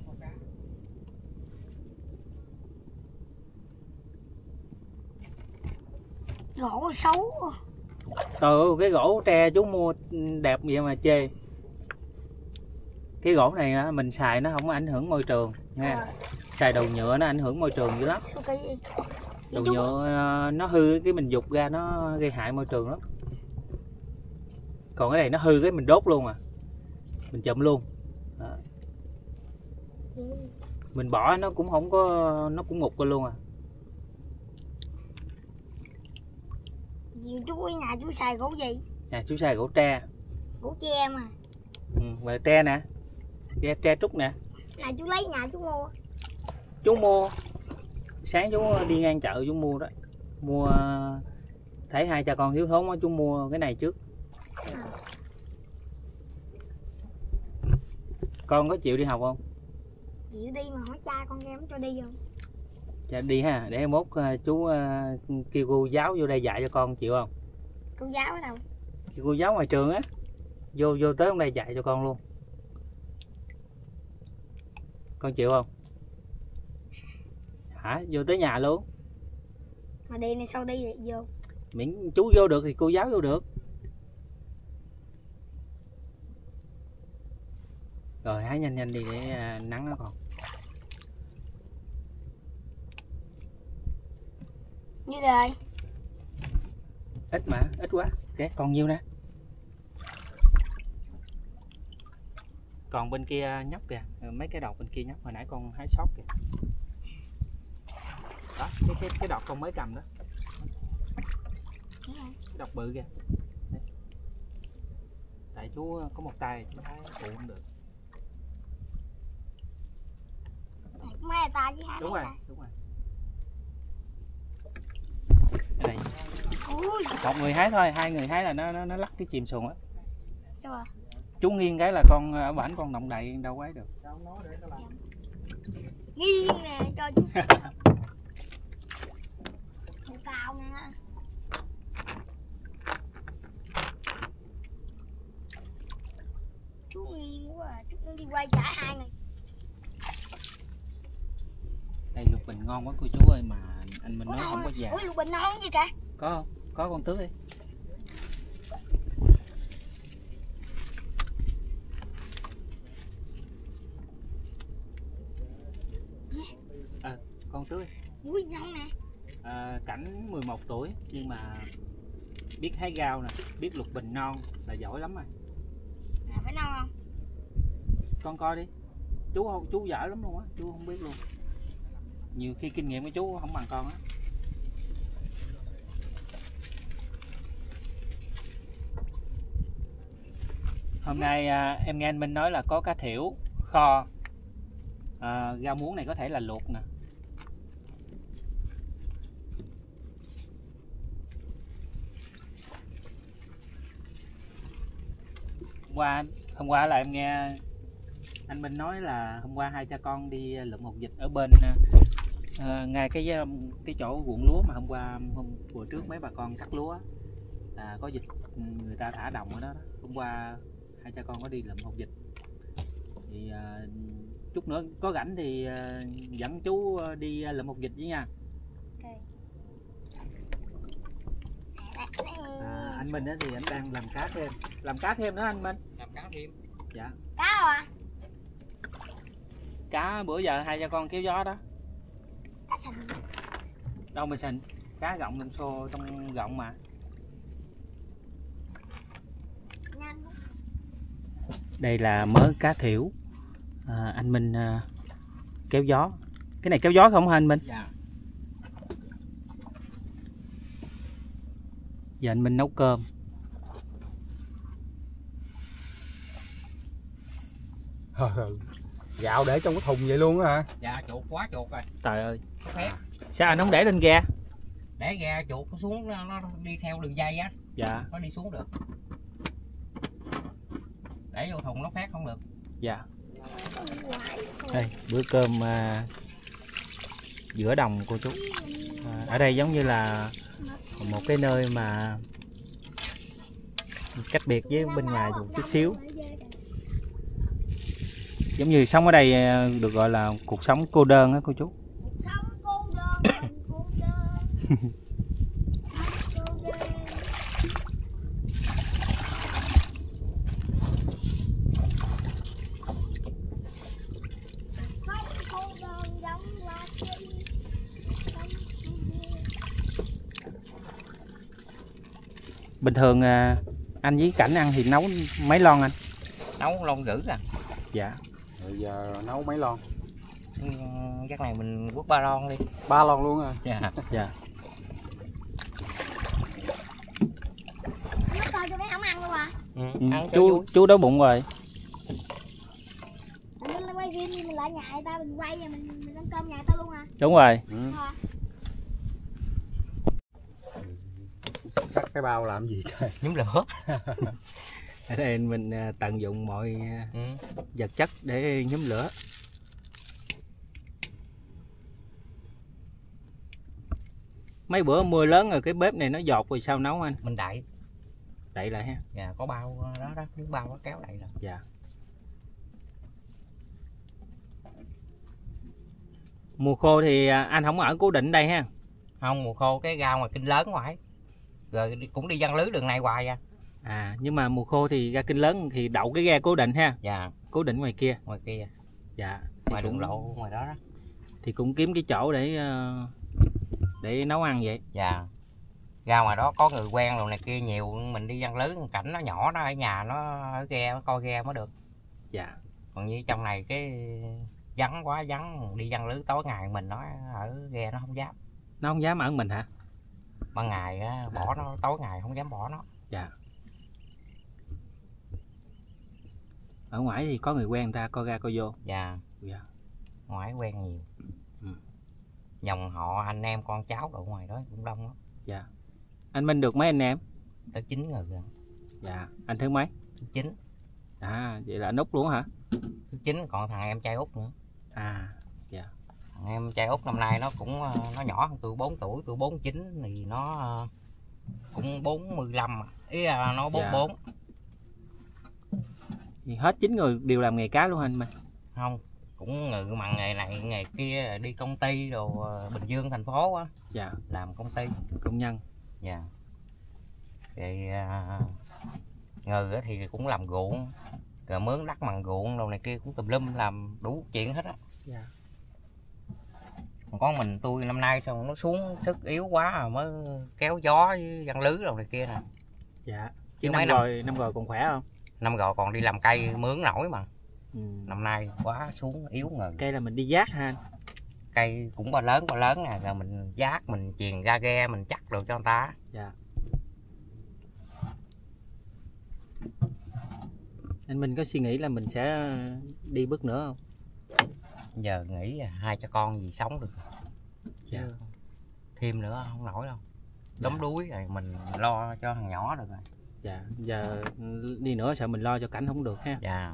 Gỗ xấu. Trời ơi, cái gỗ tre chú mua đẹp vậy mà chê. Cái gỗ này mình xài nó không có ảnh hưởng môi trường nha. Xài đầu nhựa nó ảnh hưởng môi trường dữ lắm. Đầu nhựa nó hư cái mình dục ra nó gây hại môi trường lắm. Còn cái này nó hư cái mình đốt luôn à. Mình chụm luôn. Đó. Mình bỏ nó cũng không có, nó cũng ngục luôn à. Chú ở nhà chú xài gỗ gì? Nhà chú xài gỗ tre. Gỗ tre mà. Và tre nè. Tre trúc nè. Này chú lấy nhà chú mua. Chú mua. Sáng chú đi ngang chợ chú mua đó. Mua thấy hai cha con thiếu thốn đó, chú mua cái này trước. Con có chịu đi học không? Chịu đi mà hỏi cha con em cho đi không? Dạ đi ha, để mốt chú kêu cô giáo vô đây dạy cho con chịu không? Cô giáo ở đâu? Cô giáo ngoài trường á. Vô tới hôm đây dạy cho con luôn. Con chịu không? Hả? Vô tới nhà luôn. Mà đi này sao đi lại vô? Miễn chú vô được thì cô giáo vô được. Rồi hái nhanh nhanh đi để nắng nó còn. Như đời. Ít mà, ít quá. Ok, còn nhiêu nè. Còn bên kia nhóc kìa, mấy cái đọt bên kia nhóc hồi nãy con hái sót kìa. Đó, cái đọt con mới cầm đó. Cái đọt bự kìa. Đây. Tại chú có một tay, chú hái phụ không được. Mấy ta chứ hai. Đúng rồi, đúng rồi. Đây. Ui. Một người hái thôi, hai người hái là nó lắc cái chìm xuồng á. Sao à? Chú nghiêng cái là con ở bển con động đậy đâu quái được. Nghiêng nè cho chú. Cao nè. Chú nghiêng quá à. Chú đi quay trả hai người. Đây lục bình ngon quá cô chú ơi, mà anh mình nói không có già. Ủa lục bình non gì kìa? Có không? Có, con tước đi. Con tước đi. Ui non nè. Cảnh 11 tuổi nhưng mà biết hái gao nè, biết lục bình non là giỏi lắm rồi. Phải non không? Con coi đi. Chú giỏi lắm luôn á, chú không biết luôn. Nhiều khi kinh nghiệm của chú không bằng con á. Hôm nay em nghe anh Minh nói là có cá thiểu kho. Rau muống này có thể là luộc nè. Hôm qua là em nghe anh Minh nói là hôm qua hai cha con đi lượm hột vịt ở bên ngay cái chỗ ruộng lúa mà vừa trước mấy bà con cắt lúa là có vịt người ta thả đồng ở đó. Hôm qua hai cha con có đi lượm hột vịt thì chút nữa có rảnh thì dẫn chú đi lượm hột vịt với nha. Anh Minh thì anh đang làm cá thêm nữa anh Minh. Làm cá thêm. Dạ. Cá à? Cá bữa giờ hai cha con kéo gió đó. Cá sình. Đâu mà sình, cá gọng trong xô trong gọng mà. Đây là mớ cá thiểu anh Minh kéo gió. Cái này kéo gió không hả anh Minh? Dạ. Giờ anh Minh nấu cơm. Gạo để trong cái thùng vậy luôn á hả? Dạ chuột quá chuột rồi. Trời ơi. Phép. Sao anh không để lên ghe? Để ghe chuột nó xuống nó đi theo đường dây á. Dạ. Nó đi xuống được. Để vô thùng nó phát không được. Dạ. Đây bữa cơm giữa đồng cô chú. Ở đây giống như là một cái nơi mà cách biệt với bên ngoài một chút xíu. Giống như sống ở đây được gọi là cuộc sống cô đơn á cô chú. Bình thường anh với Cảnh ăn thì nấu mấy lon anh? Nấu lon rưỡi à. Dạ. Rồi giờ nấu mấy lon? Chắc này mình quất 3 lon đi. 3 lon luôn à? Dạ. Dạ. Nước coi cho bé không ăn luôn à? Ăn chú đói bụng rồi. Mình quay phim mình lại nhà người ta, mình quay và mình ăn cơm nhà người ta luôn à? Đúng rồi. Cắt cái bao làm gì trời? Nhóm lửa. Ở đây mình tận dụng mọi vật chất để nhóm lửa. Mấy bữa mưa lớn rồi cái bếp này nó dột rồi sao nấu anh? Mình đậy. Đậy lại ha. Dạ, có bao đó, miếng bao nó kéo đậy rồi. Dạ. Mùa khô thì anh không ở cố định đây ha? Không, mùa khô cái ra ngoài Kinh Lớn ngoài, rồi cũng đi giăng lưới đường này hoài à. Nhưng mà mùa khô thì ra Kinh Lớn thì đậu cái ghe cố định ha? Dạ. Cố định ngoài kia. Ngoài kia. Dạ. Ngoài đường lộ ngoài đó đó. Thì cũng kiếm cái chỗ để nấu ăn vậy. Dạ. Ra ngoài đó có người quen rồi này kia nhiều, mình đi giăng lưới cảnh nó nhỏ đó, ở nhà nó ở ghe nó coi ghe mới được. Dạ. Còn như trong này cái vắng quá, vắng đi giăng lưới tối ngày mình nói ở ghe nó không dám. Nó không dám ở mình hả? Ban ngày á, bỏ nó, tối ngày không dám bỏ nó. Dạ. Ở ngoài thì có người quen người ta coi ra coi vô. Dạ. Dạ. Ngoài quen nhiều. Ừ. Dòng họ anh em con cháu ở ngoài đó cũng đông lắm. Dạ. Anh Minh được mấy anh em? Tới 9 người rồi. Dạ. Anh thứ mấy? Thứ 9. Vậy là anh Út luôn hả? Thứ 9 còn thằng em trai Út nữa. Dạ. Thằng em trai Út năm nay nó cũng nó nhỏ hơn tôi 4 tuổi, tôi 49 thì nó cũng 45 ý là nó 44. Dạ. Thì hết 9 người đều làm nghề cá luôn anh Minh? Không, cũng ngự bằng nghề này nghề kia, đi công ty rồi Bình Dương thành phố á. Dạ. Làm công ty công nhân. Dạ. Thì ngừ thì cũng làm ruộng, rồi mướn đất bằng ruộng đồ này kia cũng tùm lum, làm đủ chuyện hết á. Dạ. Còn có mình tôi năm nay xong nó xuống sức yếu quá rồi mới kéo gió với giăng lưới đồ này kia nè. Dạ. Chứ Chứ mấy năm rồi còn khỏe không? Năm rồi còn đi làm cây mướn nổi mà. Năm nay quá xuống yếu ngừ. Cây là mình đi vác ha anh? Cây cũng ba lớn nè, rồi mình vác mình chuyền ra ghe mình chắc đồ cho người ta. Dạ. Anh Minh có suy nghĩ là mình sẽ đi bước nữa không? Giờ nghĩ hai cha con gì sống được. Dạ. Chứ thêm nữa không nổi đâu. Dạ. Đóng đuối rồi mình lo cho thằng nhỏ được rồi. Dạ. Giờ đi nữa sợ mình lo cho cảnh không được ha. Dạ.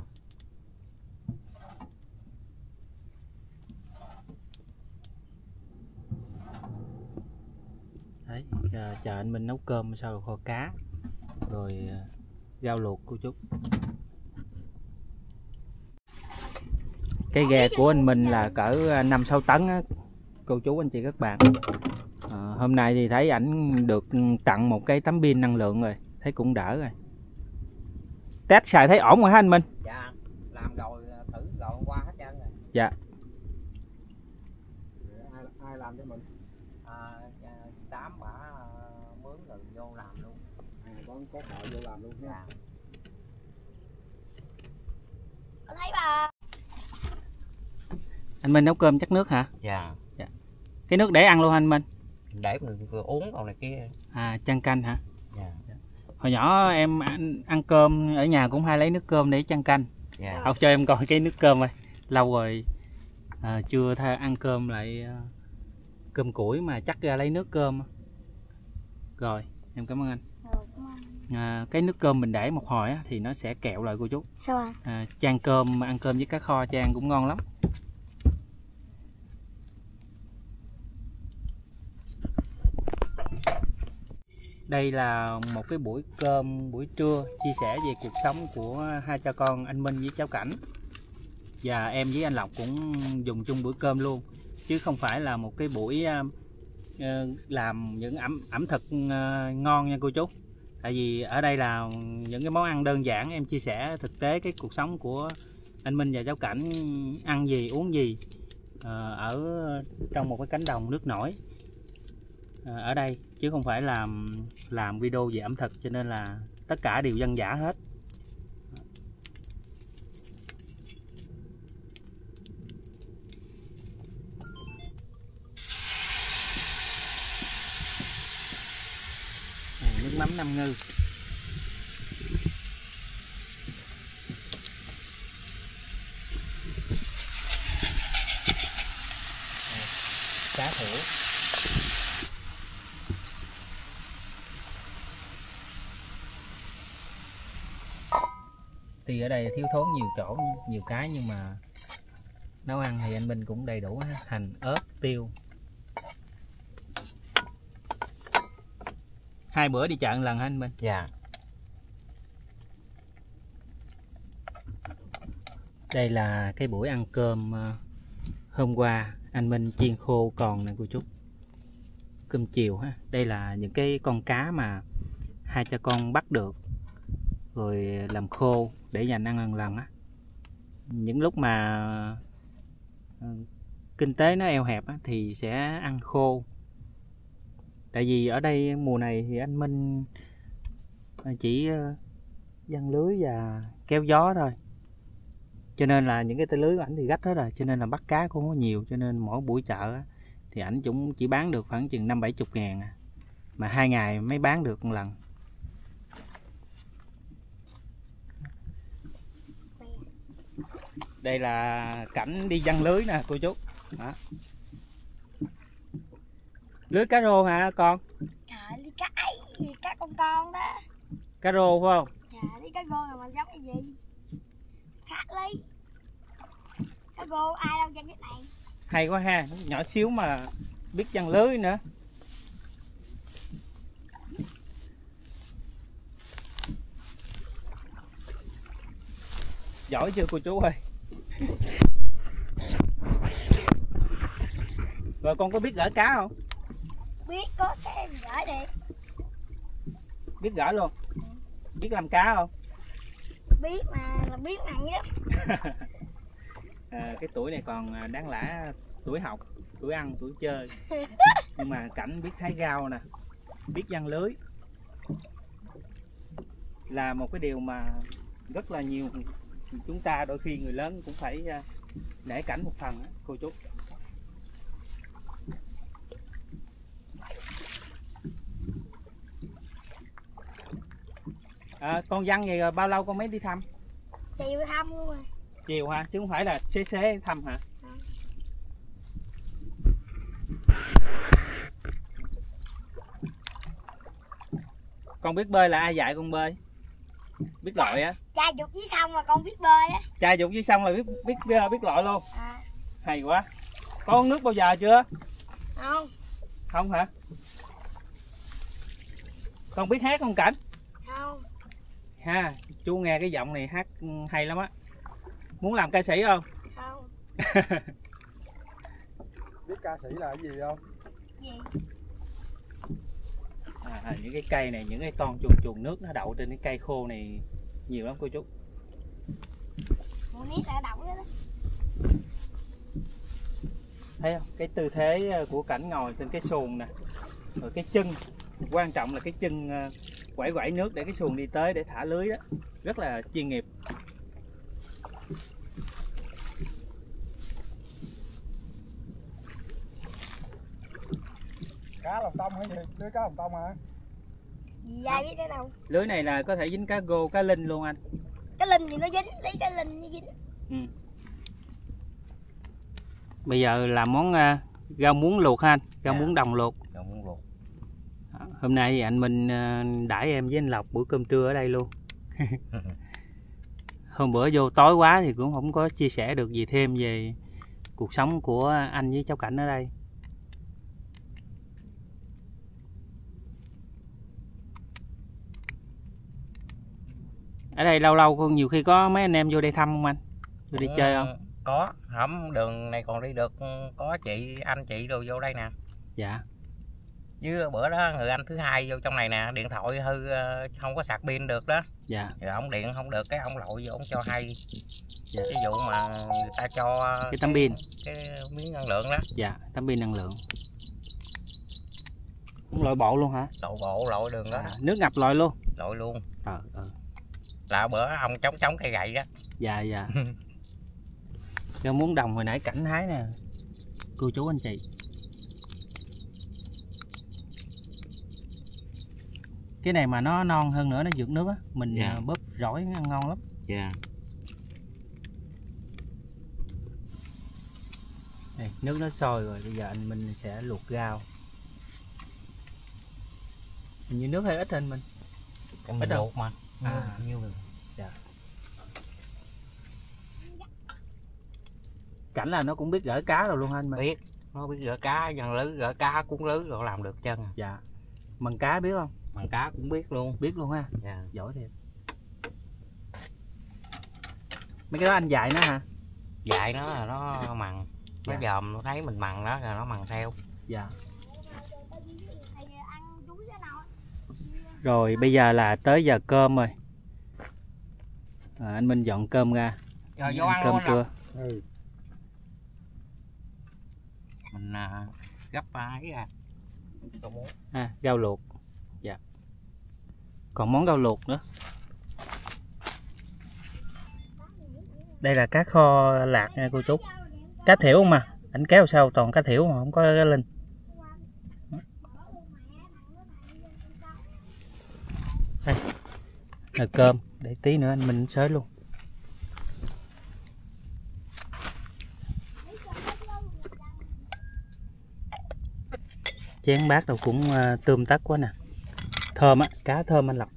Đấy, chờ anh Minh nấu cơm sau rồi kho cá rồi rau luộc cô chú. Cái ghe của anh Minh là cỡ 5-6 tấn á, cô chú anh chị các bạn. Hôm nay thì thấy ảnh được tặng một cái tấm pin năng lượng rồi, thấy cũng đỡ rồi. Test xài thấy ổn rồi hả anh Minh? Dạ, làm rồi thử rồi hôm qua hết trơn rồi. Dạ. Ai làm cho mình? Tám bả mướn rồi vô làm luôn. Có thợ vô làm luôn nha. Dạ. Con thấy bà. Anh Minh nấu cơm chắc nước hả? Dạ. Dạ. Cái nước để ăn luôn anh Minh? Để mình vừa uống còn này kia. Chan canh hả? Dạ. Hồi nhỏ em ăn cơm ở nhà cũng hay lấy nước cơm để chan canh. Dạ. Học cho em coi cái nước cơm rồi. Lâu rồi chưa ăn cơm lại cơm củi mà chắc ra lấy nước cơm. Rồi, em cảm ơn anh. Cái nước cơm mình để một hồi á, thì nó sẽ kẹo lại cô chú. Sao Chan cơm, ăn cơm với cá kho chan cũng ngon lắm. Đây là một cái buổi cơm buổi trưa chia sẻ về cuộc sống của hai cha con anh Minh với cháu Cảnh. Và em với anh Lộc cũng dùng chung bữa cơm luôn, chứ không phải là một cái buổi làm những ẩm thực ngon nha cô chú. Tại vì ở đây là những cái món ăn đơn giản, em chia sẻ thực tế cái cuộc sống của anh Minh và cháu Cảnh ăn gì uống gì ở trong một cái cánh đồng nước nổi ở đây, chứ không phải làm video về ẩm thực, cho nên là tất cả đều dân dã hết. Nước mắm Nam Ngư. Cá thủa. Thì ở đây thiếu thốn nhiều chỗ, nhiều cái, nhưng mà nấu ăn thì anh Minh cũng đầy đủ, hành, ớt, tiêu. 2 bữa đi chợ một lần hả anh Minh? Dạ. Đây là cái buổi ăn cơm hôm qua anh Minh chiên khô còn nè cô chú. Cơm chiều ha. Đây là những cái con cá mà hai cha con bắt được rồi làm khô để dành ăn lần á. Những lúc mà kinh tế nó eo hẹp á, thì sẽ ăn khô. Tại vì ở đây mùa này thì anh Minh chỉ giăng lưới và kéo gió thôi, cho nên là những cái tay lưới của ảnh thì gách hết rồi, cho nên là bắt cá cũng không có nhiều, cho nên mỗi buổi chợ á, thì ảnh cũng chỉ bán được khoảng chừng 50-70 ngàn à. Mà 2 ngày mới bán được một lần. Đây là cảnh đi giăng lưới nè cô chú. Đó. Lưới cá rô hả con? Trời, lưới cá ấy gì, cá con đó. Cá rô phải không? Trời, lưới cá rô là mình giống cái gì? Khác lý. Cá rô ai đâu chân cái này. Hay quá ha, nhỏ xíu mà biết giăng lưới nữa. Giỏi chưa cô chú ơi? Rồi con có biết gỡ cá không? Biết, có cái gửi đi. Biết gỡ luôn. Biết làm cá không? Biết mà là biết nặng lắm. Cái tuổi này còn đáng lẽ tuổi học, tuổi ăn, tuổi chơi. Nhưng mà Cảnh biết hái rau nè, biết giăng lưới là một cái điều mà rất là nhiều chúng ta đôi khi người lớn cũng phải nể Cảnh một phần đó, cô chú. Con giăng vậy rồi bao lâu con mới đi thăm? Chiều thăm luôn rồi. Chiều hả? Chứ không phải là xế thăm hả? Con biết bơi là ai dạy con bơi? Biết lội á? Cha dục dưới sông mà con biết bơi á. Cha dục dưới sông là biết lội luôn. À. Hay quá. Có uống nước bao giờ chưa? Không. Không hả? Con biết hát không Cảnh? Không. Ha, chú nghe cái giọng này hát hay lắm á. Muốn làm ca sĩ không? Không. Biết ca sĩ là cái gì không? Gì? Những cái cây này, những cái con chuồn nước nó đậu trên cái cây khô này nhiều lắm cô chú. Mùa nít đã đậu đó. Thấy không? Cái tư thế của Cảnh ngồi trên cái xuồng nè. Rồi cái chân, quan trọng là cái chân quẩy nước để cái xuồng đi tới để thả lưới đó. Rất là chuyên nghiệp. Cá lồng tông hả gì? Lưới cá lồng tông hả? Gì ai biết cái đâu. Lưới này là có thể dính cá rô, cá linh luôn anh. Cái linh thì nó dính, lấy cái linh nó dính. Ừ. Bây giờ làm món rau muống luộc ha anh, rau muống đồng luộc. Rau muống luộc. Hôm nay thì anh Minh đãi em với anh Lộc bữa cơm trưa ở đây luôn. Hôm bữa vô tối quá thì cũng không có chia sẻ được gì thêm về cuộc sống của anh với cháu Cảnh ở đây. Ở đây lâu lâu nhiều khi có mấy anh em vô đây thăm không anh? Vô đi chơi không? Có, hổng đường này còn đi được, có anh chị đồ vô đây nè. Dạ. Chứ bữa đó người anh thứ hai vô trong này nè, điện thoại hư không có sạc pin được đó. Dạ. Rồi ông điện không được, cái ông lội vô ông cho hay. Dạ. Ví dụ mà người ta cho cái tấm pin, cái miếng năng lượng đó. Dạ, tấm pin năng lượng. Cũng lội bộ luôn hả? Lội bộ, lội đường đó. Nước ngập lội luôn. Lội luôn. Là bữa ông chống cây gậy đó. Dạ dạ. Rau muống đồng hồi nãy Cảnh hái nè cô chú anh chị. Cái này mà nó non hơn nữa, nó vượt nước á, mình bóp rỏi ăn ngon lắm. Dạ. Đây, nước nó sôi rồi, bây giờ anh Minh sẽ luộc rau. Hình như nước hơi ít hơn mình. Mình luộc mà. Nhiêu rồi. Dạ. Cảnh là nó cũng biết gỡ cá rồi luôn anh mà. Biết, nó biết gỡ cá, giăng lưới, gỡ cá, cuốn lưới rồi làm được chân. Dạ. Mần cá biết không? Mần cá cũng biết luôn. Biết luôn ha. Dạ. Giỏi thiệt. Mấy cái đó anh dạy nó hả? Dạy nó là nó mần. Nó dòm nó thấy mình mằn đó rồi nó mằn theo. Dạ. Rồi bây giờ là tới giờ cơm rồi. Anh Minh dọn cơm ra. Rồi vô ăn cơm luôn trưa. rồi. Mình gấp ấy ra. Rau luộc. Dạ. Còn món rau luộc nữa. Đây là cá kho lạc nha cô chú. Cá thiểu không mà. Ảnh kéo sao toàn cá thiểu mà không có cá linh. Đây là cơm. Để tí nữa anh Minh xới luôn. Chén bát đâu cũng tươm tất quá nè. Thơm á, cá thơm anh Lộc.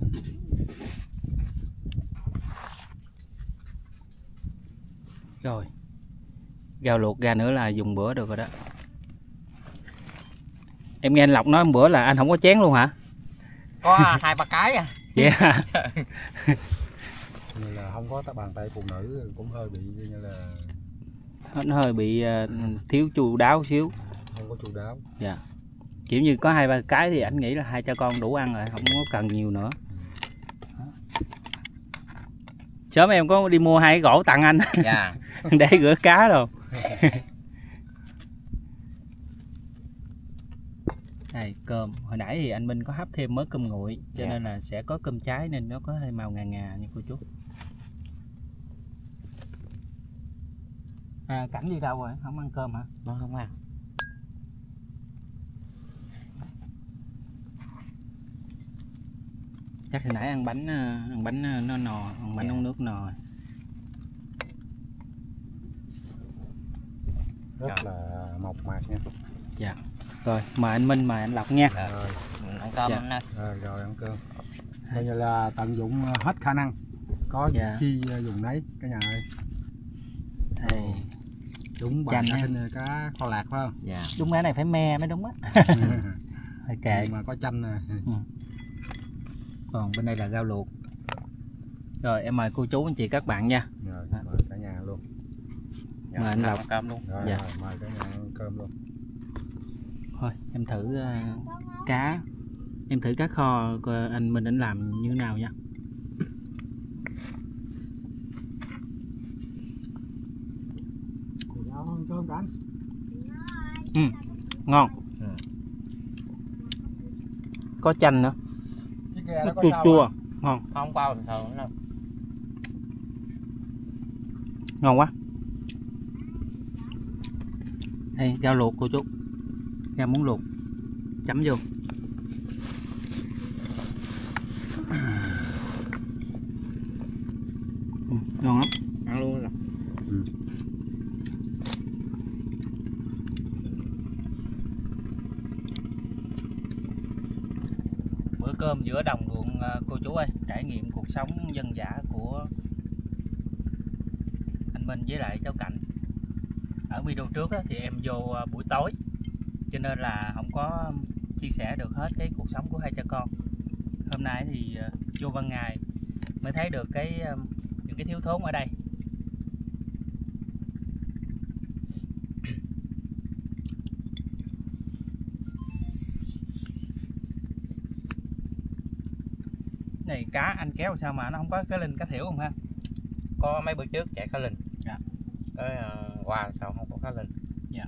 Rồi. Rau luộc ra nữa là dùng bữa được rồi đó. Em nghe anh Lộc nói bữa là anh không có chén luôn hả? Có 2-3 cái à. Vậy hả? Như là không có bàn tay phụ nữ cũng hơi bị như là Nó hơi bị thiếu chu đáo xíu. không có chu đáo. Dạ. Kiểu như có 2-3 cái thì anh nghĩ là hai cha con đủ ăn rồi, không có cần nhiều nữa. Sớm em có đi mua 2 cái gỗ tặng anh. Dạ. Để rửa cá rồi. Đây cơm, hồi nãy thì anh Minh có hấp thêm mớ cơm nguội cho nên là sẽ có cơm cháy nên nó có hơi màu ngà ngà nha cô chú. Cảnh đi đâu rồi? Không ăn cơm hả? Nó không ăn. Chắc hồi nãy ăn bánh nó nò, ăn bánh nấu nước nò. Rất là mộc mạc nha. Dạ. Rồi, mời anh Minh, mời anh Lộc nha. Rồi, Mình ăn cơm anh ơi. rồi ăn cơm. Coi như là tận dụng hết khả năng. Có chi dùng nấy cả nhà ơi. Thì đúng bạn cá kho lạc phải không? Dạ. Đúng cái này phải me mới đúng á. Phải kệ. Mà có chanh nè. Còn bên đây là rau luộc. Rồi em mời cô chú anh chị các bạn nha. Rồi mời cả nhà luôn. Dạ, Mời anh Lộc ăn cơm luôn. Rồi, dạ. rồi mời cả nhà ăn cơm luôn. Thôi em thử cá. Em thử cá kho coi anh Minh anh làm như thế nào nha. Cơm cả anh. Ngon. Có chanh nữa. Nó chua chua, ngon. Không qua bình thường đâu. Ngon quá. Đây rau luộc cô chú. Rau muống luộc. Chấm vô. Ngon lắm. Ăn luôn rồi. Bữa cơm giữa đồng ruộng cô chú ơi, trải nghiệm cuộc sống dân dã của anh Minh với lại cháu Cảnh. Ở video trước thì em vô buổi tối cho nên là không có chia sẻ được hết cái cuộc sống của hai cha con. Hôm nay thì vô ban ngày mới thấy được những cái thiếu thốn ở đây. Này cá anh kéo sao mà nó không có cái linh cá thiểu không ha? Có mấy bữa trước chạy cá linh. Dạ. Tới qua sao không có cá linh. Dạ.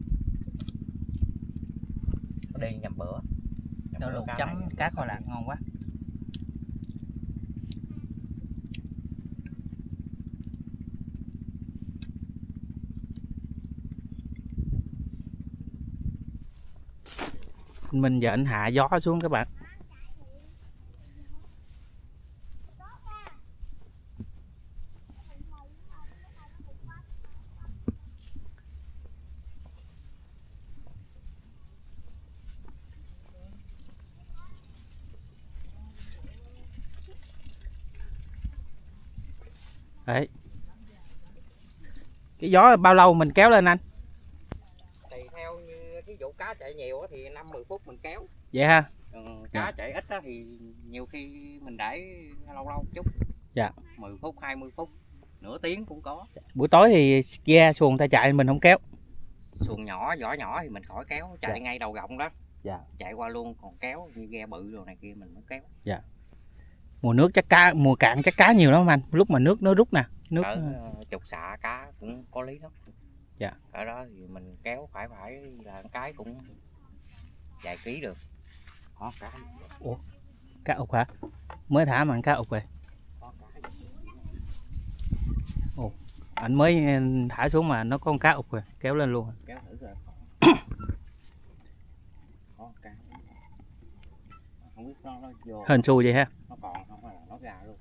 Có đi nhầm bữa. Rau luộc chấm cá kho lạc ngon quá. Mình giờ anh hạ gió xuống các bạn. Đấy. Cái gió bao lâu mình kéo lên anh? Thì theo như thí dụ cá chạy nhiều thì 5-10 phút mình kéo. Vậy ha? Cá chạy ít thì nhiều khi mình để lâu lâu chút. Dạ. 10 phút, 20 phút. nửa tiếng cũng có. Buổi tối thì ghe xuồng ta chạy mình không kéo. Xuồng nhỏ vỏ nhỏ thì mình khỏi kéo, chạy ngay đầu gọng đó. Dạ. Chạy qua luôn, còn kéo như ghe bự rồi này kia mình mới kéo. Dạ. Mùa nước chắc cá, mùa cạn chắc cá nhiều lắm anh, lúc mà nước nó rút nè, nước cỡ chục xạ cá cũng có lý lắm. Dạ. Ở đó thì mình kéo phải là cái cũng vài ký được. Đó, cá. Ủa, cá ục hả? Mới thả mà cá ục rồi. Ồ, anh mới thả xuống mà nó có con cá ục rồi, kéo lên luôn. Kéo thử rồi. Có cá. Không biết nó vô. Hên xui vậy ha. Nó còn không hay là nó ra luôn.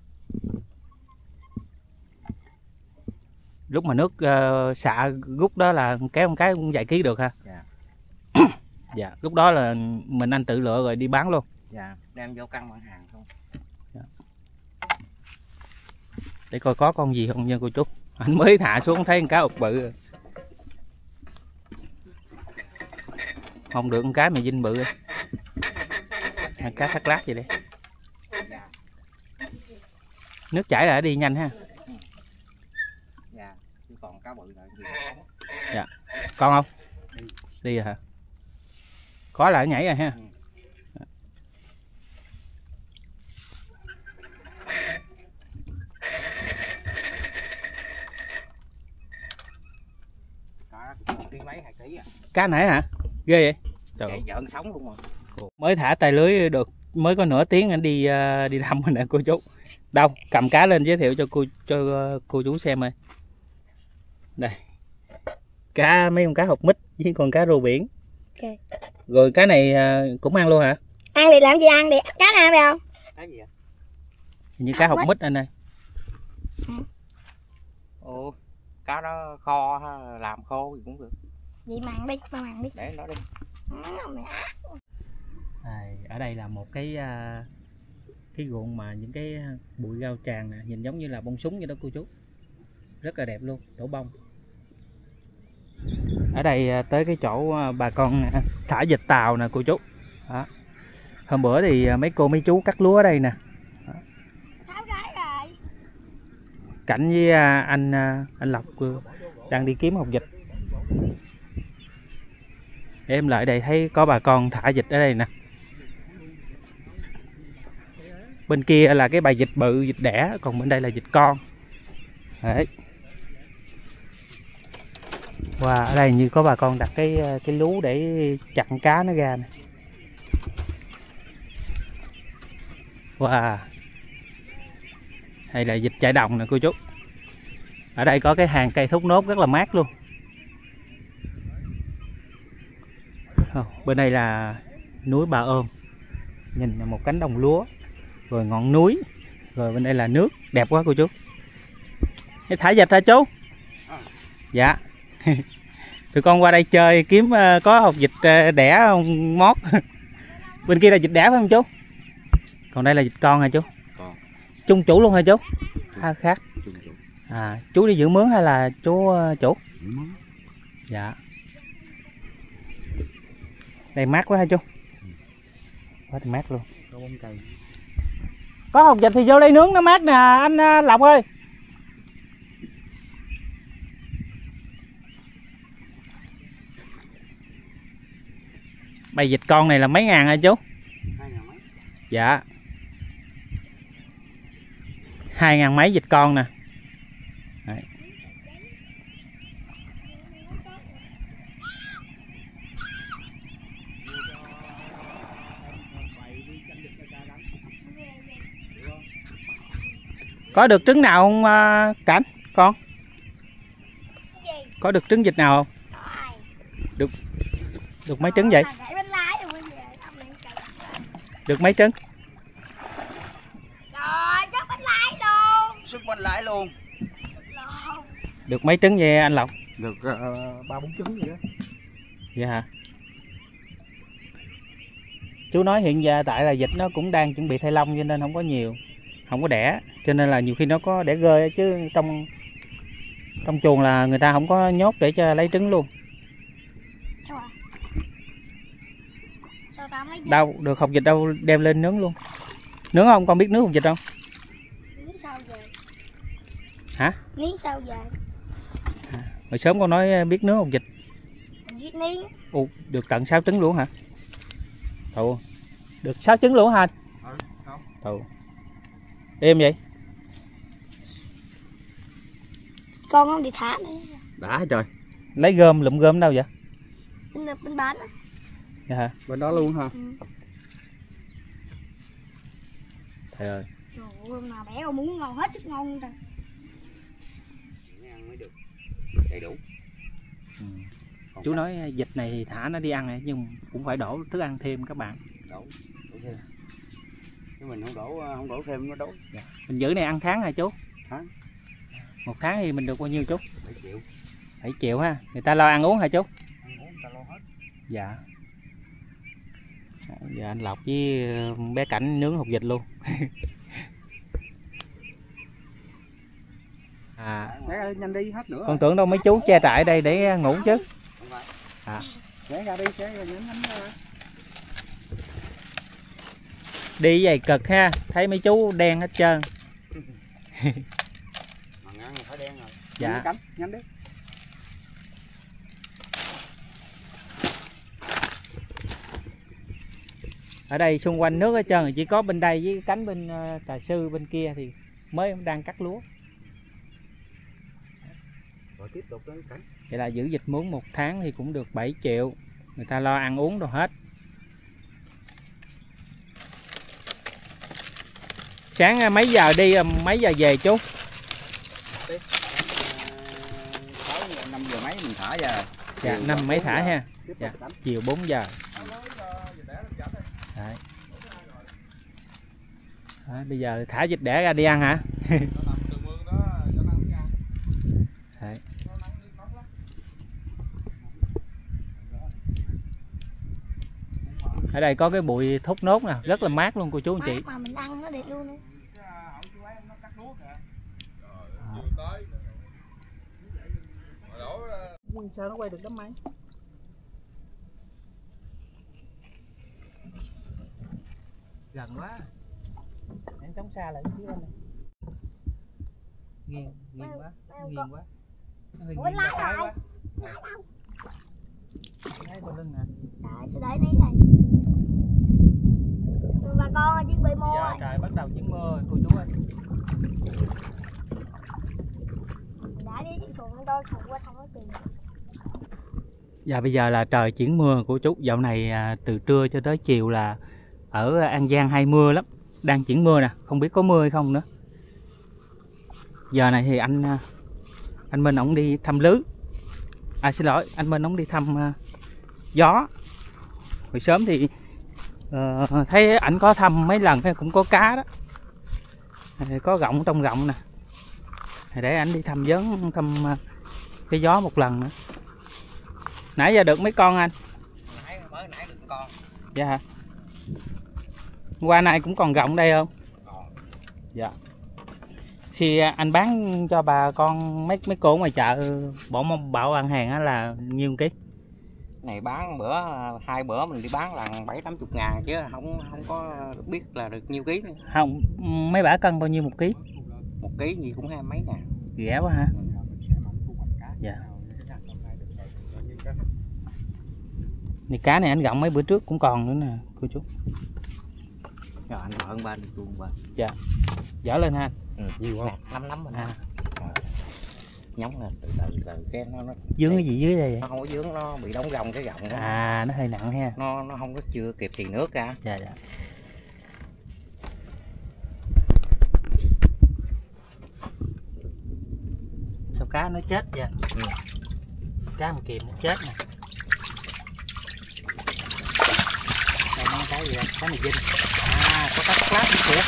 Lúc mà nước xạ rút đó là kéo một cái cũng vài ký được ha. Dạ. Dạ, lúc đó là mình anh tự lựa rồi đi bán luôn. Dạ, đem vô cân bán hàng không. Dạ. Để coi có con gì không nha cô chú. Anh mới thả xuống thấy con cá ục bự rồi. Không được con cái mà dinh bự rồi. Cá thác lát vậy đấy. Dạ. Nước chảy là đi nhanh ha. Dạ, chứ còn cá bự là gì? Dạ. Con không? Đi rồi hả? Có là nhảy rồi ha. Cá ký mấy 2 ký à. Cá nãy hả? Ghê vậy? Trời Chạy giỡn sống luôn rồi. Mới thả tay lưới được mới có nửa tiếng anh đi thăm mình nè cô chú. Đâu, cầm cá lên giới thiệu cho cô chú xem ơi. Đây. Cá mấy con cá hột mít với con cá rô biển. Ok. Rồi cái này cũng ăn luôn hả? Ăn đi làm gì ăn đi, cá nào ăn đi không? Cái gì vậy? Hình như cá hột mít anh ơi. Ồ, cá đó kho ha, làm khô thì cũng được. Vậy mặn đi, mặn đi. Để nó đi. Ở đây là một cái ruộng mà những cái bụi rau tràm nè, nhìn giống như là bông súng vậy đó cô chú. Rất là đẹp luôn, tổ bông. Ở đây tới cái chỗ bà con thả vịt tàu nè cô chú. Đó. Hôm bữa thì mấy cô mấy chú cắt lúa ở đây nè. Cảnh với anh Lộc đang đi kiếm hột vịt. Em lại đây thấy có bà con thả vịt ở đây nè. Bên kia là cái bầy vịt bự, vịt đẻ, còn bên đây là vịt con. Đấy. Wow, ở đây như có bà con đặt cái lú để chặn cá nó ra nè. Wow. Đây là vịt chạy đồng nè cô chú. Ở đây có cái hàng cây thốt nốt rất là mát luôn. Bên đây là núi Bà Ôm. Nhìn là một cánh đồng lúa. Rồi ngọn núi. Rồi bên đây là nước. Đẹp quá cô chú. Thế thả vịt hả chú? Dạ. Tụi con qua đây chơi kiếm có hột vịt đẻ không mót. Bên kia là vịt đẻ phải không chú? Còn đây là vịt con hả chú? Con. Chung chủ luôn hả chú? Khác. Chú đi giữ mướn hay là chú chủ? Dạ. Đây mát quá hả chú? Quá thì mát luôn. Có hột vịt thì vô đây nướng nó mát nè anh Lộc ơi. Bầy vịt con này là mấy ngàn hả chú? 2.000 mấy. Dạ. 2.000 mấy vịt con nè. Đấy. Có được trứng nào không Cảnh? Con? Có được trứng vịt nào không? Được mấy trứng vậy? Được mấy trứng? Rồi, chắc bánh lái luôn. Sức bánh lái luôn. Được mấy trứng vậy anh Lộc? Được 3-4 trứng vậy đó. Vậy hả? Chú nói hiện giờ tại là vịt nó cũng đang chuẩn bị thay lông cho nên không có nhiều, không có đẻ, cho nên là nhiều khi nó có đẻ rơi chứ trong chuồng là người ta không có nhốt để cho lấy trứng luôn. Sao à? Sao tao lấy Đâu được hột vịt đâu đem lên nướng luôn. Nướng không? Con biết nướng hột vịt không? Nướng sao giờ? Hả? Ní sao giờ? Hồi sớm con nói biết nướng hột vịt. Biết ní. Ồ, được tận 6 trứng luôn hả? Ồ, được 6 trứng luôn hả anh? Ồ. Êm vậy? Con nó đi thả nữa. Đã trời. Lấy gom, lụm gom đâu vậy? Bên bán á. Dạ hả? Bên đó luôn hả? Trời ơi. Trời ơi, mà bẻ con muốn ngon hết sức ngon luôn trời. Ăn mới được đầy đủ. Chú nói vịt này thì thả nó đi ăn này, nhưng cũng phải đổ thức ăn thêm các bạn. Đổ thêm. Chứ mình không đổ thêm nó đói. Dạ. Mình giữ này ăn tháng hả chú? Tháng. 1 tháng thì mình được bao nhiêu chú? 7 triệu. 7 triệu ha. Người ta lo ăn uống hả chú? Ăn uống người ta lo hết. Dạ. Giờ anh Lộc với bé Cảnh nướng hột vịt luôn. Sẽ nhanh đi hết nữa. Con tưởng đâu mấy chú che trại đây để ngủ chứ. Sẽ ra đi, sẽ ra nhanh ra. Đi vậy cực ha, thấy mấy chú đen hết trơn. Mà ăn phải đen rồi. Dạ. Cảnh, nhanh đi. Ở đây xung quanh nước hết trơn, chỉ có bên đây với cánh bên Trà Sư bên kia thì mới đang cắt lúa. Rồi tiếp tục đến Cảnh. Vậy là giữ vịt mướn 1 tháng thì cũng được 7 triệu. Người ta lo ăn uống đồ hết. Sáng mấy giờ đi, mấy giờ về chú? 5 giờ mấy mình thả giờ. Dạ, 5 mấy thả ha. Dạ, chiều 4 giờ. Đấy. Đấy, bây giờ thả vịt đẻ ra đi ăn hả? Đấy. Ở đây có cái bụi thốt nốt nè, rất là mát luôn cô chú anh chị. Mà mình ăn nó đẹp luôn nữa. Sao nó quay được đám máy? Gần quá. Em chống xa lại xíu anh. Nghiêng quá, nghiêng quá. Nó hơi nghiêng trái quá. Thấy bên lưng nè. Rồi, sẽ để đi này. Bà con ơi, chuẩn bị mua Giờ rồi. trời bắt đầu chuyển mưa rồi cô chú ơi. Đã đi chuyện xuồng đôi xuồng qua xong nó tìm. Dạ bây giờ là trời chuyển mưa của chú. Dạo này từ trưa cho tới chiều là ở An Giang hay mưa lắm. Đang chuyển mưa nè, không biết có mưa hay không nữa. Giờ này thì anh Minh ổng đi thăm lưới. Xin lỗi, anh Minh ổng đi thăm gió. Hồi sớm thì thấy ảnh có thăm mấy lần cũng có cá đó. Có gọng tông gọng nè. Để ảnh đi thăm giớn, thăm cái gió một lần nữa. Nãy giờ được mấy con anh? Mới nãy được con. Dạ hả? Qua này cũng còn gọng đây không? Còn. Dạ. Khi anh bán cho bà con mấy cô ngoài chợ bỏ bảo ăn hàng á là nhiêu ký? Này bán bữa 2 bữa mình đi bán là 7-80 ngàn chứ không có biết là được nhiêu ký nữa. Không, mấy bả cân bao nhiêu 1 ký? 1 ký gì cũng 20 mấy ngàn. Rẻ quá ha. Dạ. Này cá này anh gọng mấy bữa trước cũng còn nữa nè cô chú. Rồi anh vợ bên chuông bên. Dạ. Dở lên ha. Nhiều quá. Nắm mình. Nhóng lên từ cái nó dướng cái gì dưới đây vậy? Nó không có dướng, nó bị đóng gồng cái gọng đó. Nó hơi nặng ha. Nó không có chưa kịp xì nước ra. Dạ dạ. Sao cá nó chết vậy? Cá mà kìm nó chết nè. Đây nó cái gì đây? Cá này dinh. Có cá tắc lát nữa kìa.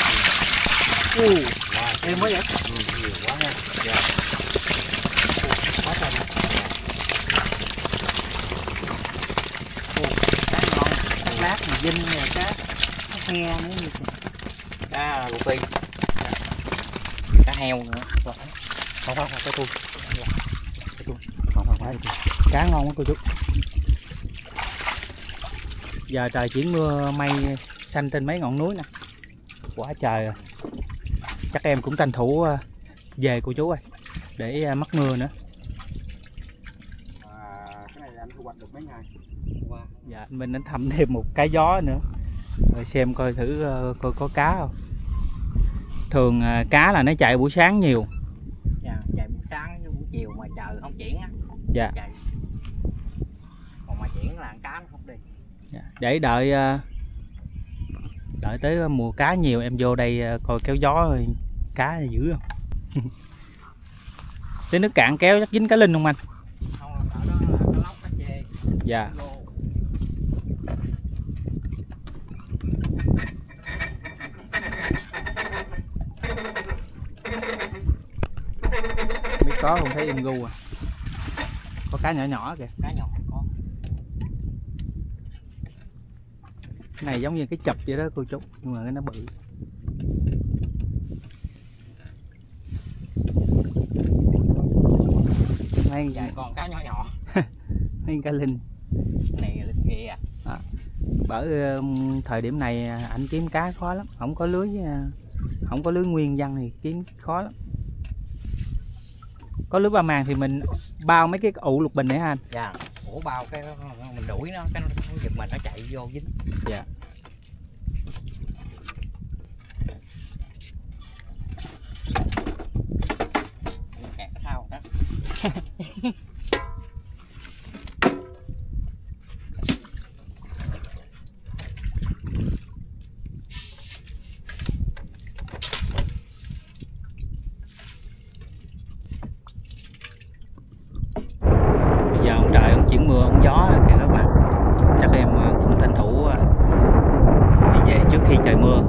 Em mới vậy. Nhiều quá nha. Dạ. Quá trời nè. Cá ngon, tắc lát này dinh nè, cá he nữa như Cá rô phi. Cá heo nữa. Không, cái tôi. Không, cá ngon quá cô chú. Giờ trời chuyển mưa, mây xanh trên mấy ngọn núi nè. Quá trời rồi. Chắc em cũng tranh thủ về cô chú ơi. để mắc mưa nữa. Cái này anh thu hoạch được mấy ngày? Dạ, anh Minh anh thăm thêm một cái gió nữa rồi xem coi thử coi có cá không. Thường cá là nó chạy buổi sáng nhiều. Dạ, chạy buổi sáng với buổi chiều mà trời không chuyển á. Dạ. Chạy. Còn mà chuyển là cá nó không đi. Dạ. Để đợi tới mùa cá nhiều em vô đây coi kéo gió rồi cá dữ không. Tới nước cạn kéo chắc dính cá linh không anh? Không, ở đó là cá lóc, cá chê. Dạ. Biết có không thấy em gu à. Có cá nhỏ nhỏ kìa. Cá nhỏ có. Cái này giống như cái chụp vậy đó cô chú, nhưng mà cái nó bự. Mấy Dạ, còn cá nhỏ nhỏ. mấy cá linh. Cái này là linh ghê à. Bởi thời điểm này anh kiếm cá khó lắm, không có lưới nguyên văn thì kiếm khó lắm. Có lưới ba màng thì mình bao mấy cái ụ lục bình để anh. Dạ, ủa bao cái mình đuổi nó, cái nó giật mình nó chạy vô dính. Dạ. Kẹt cái thao đó. Bây giờ ông trời ông chuyển mưa ông gió kìa các bạn, chắc em cũng tranh thủ đi về trước khi trời mưa.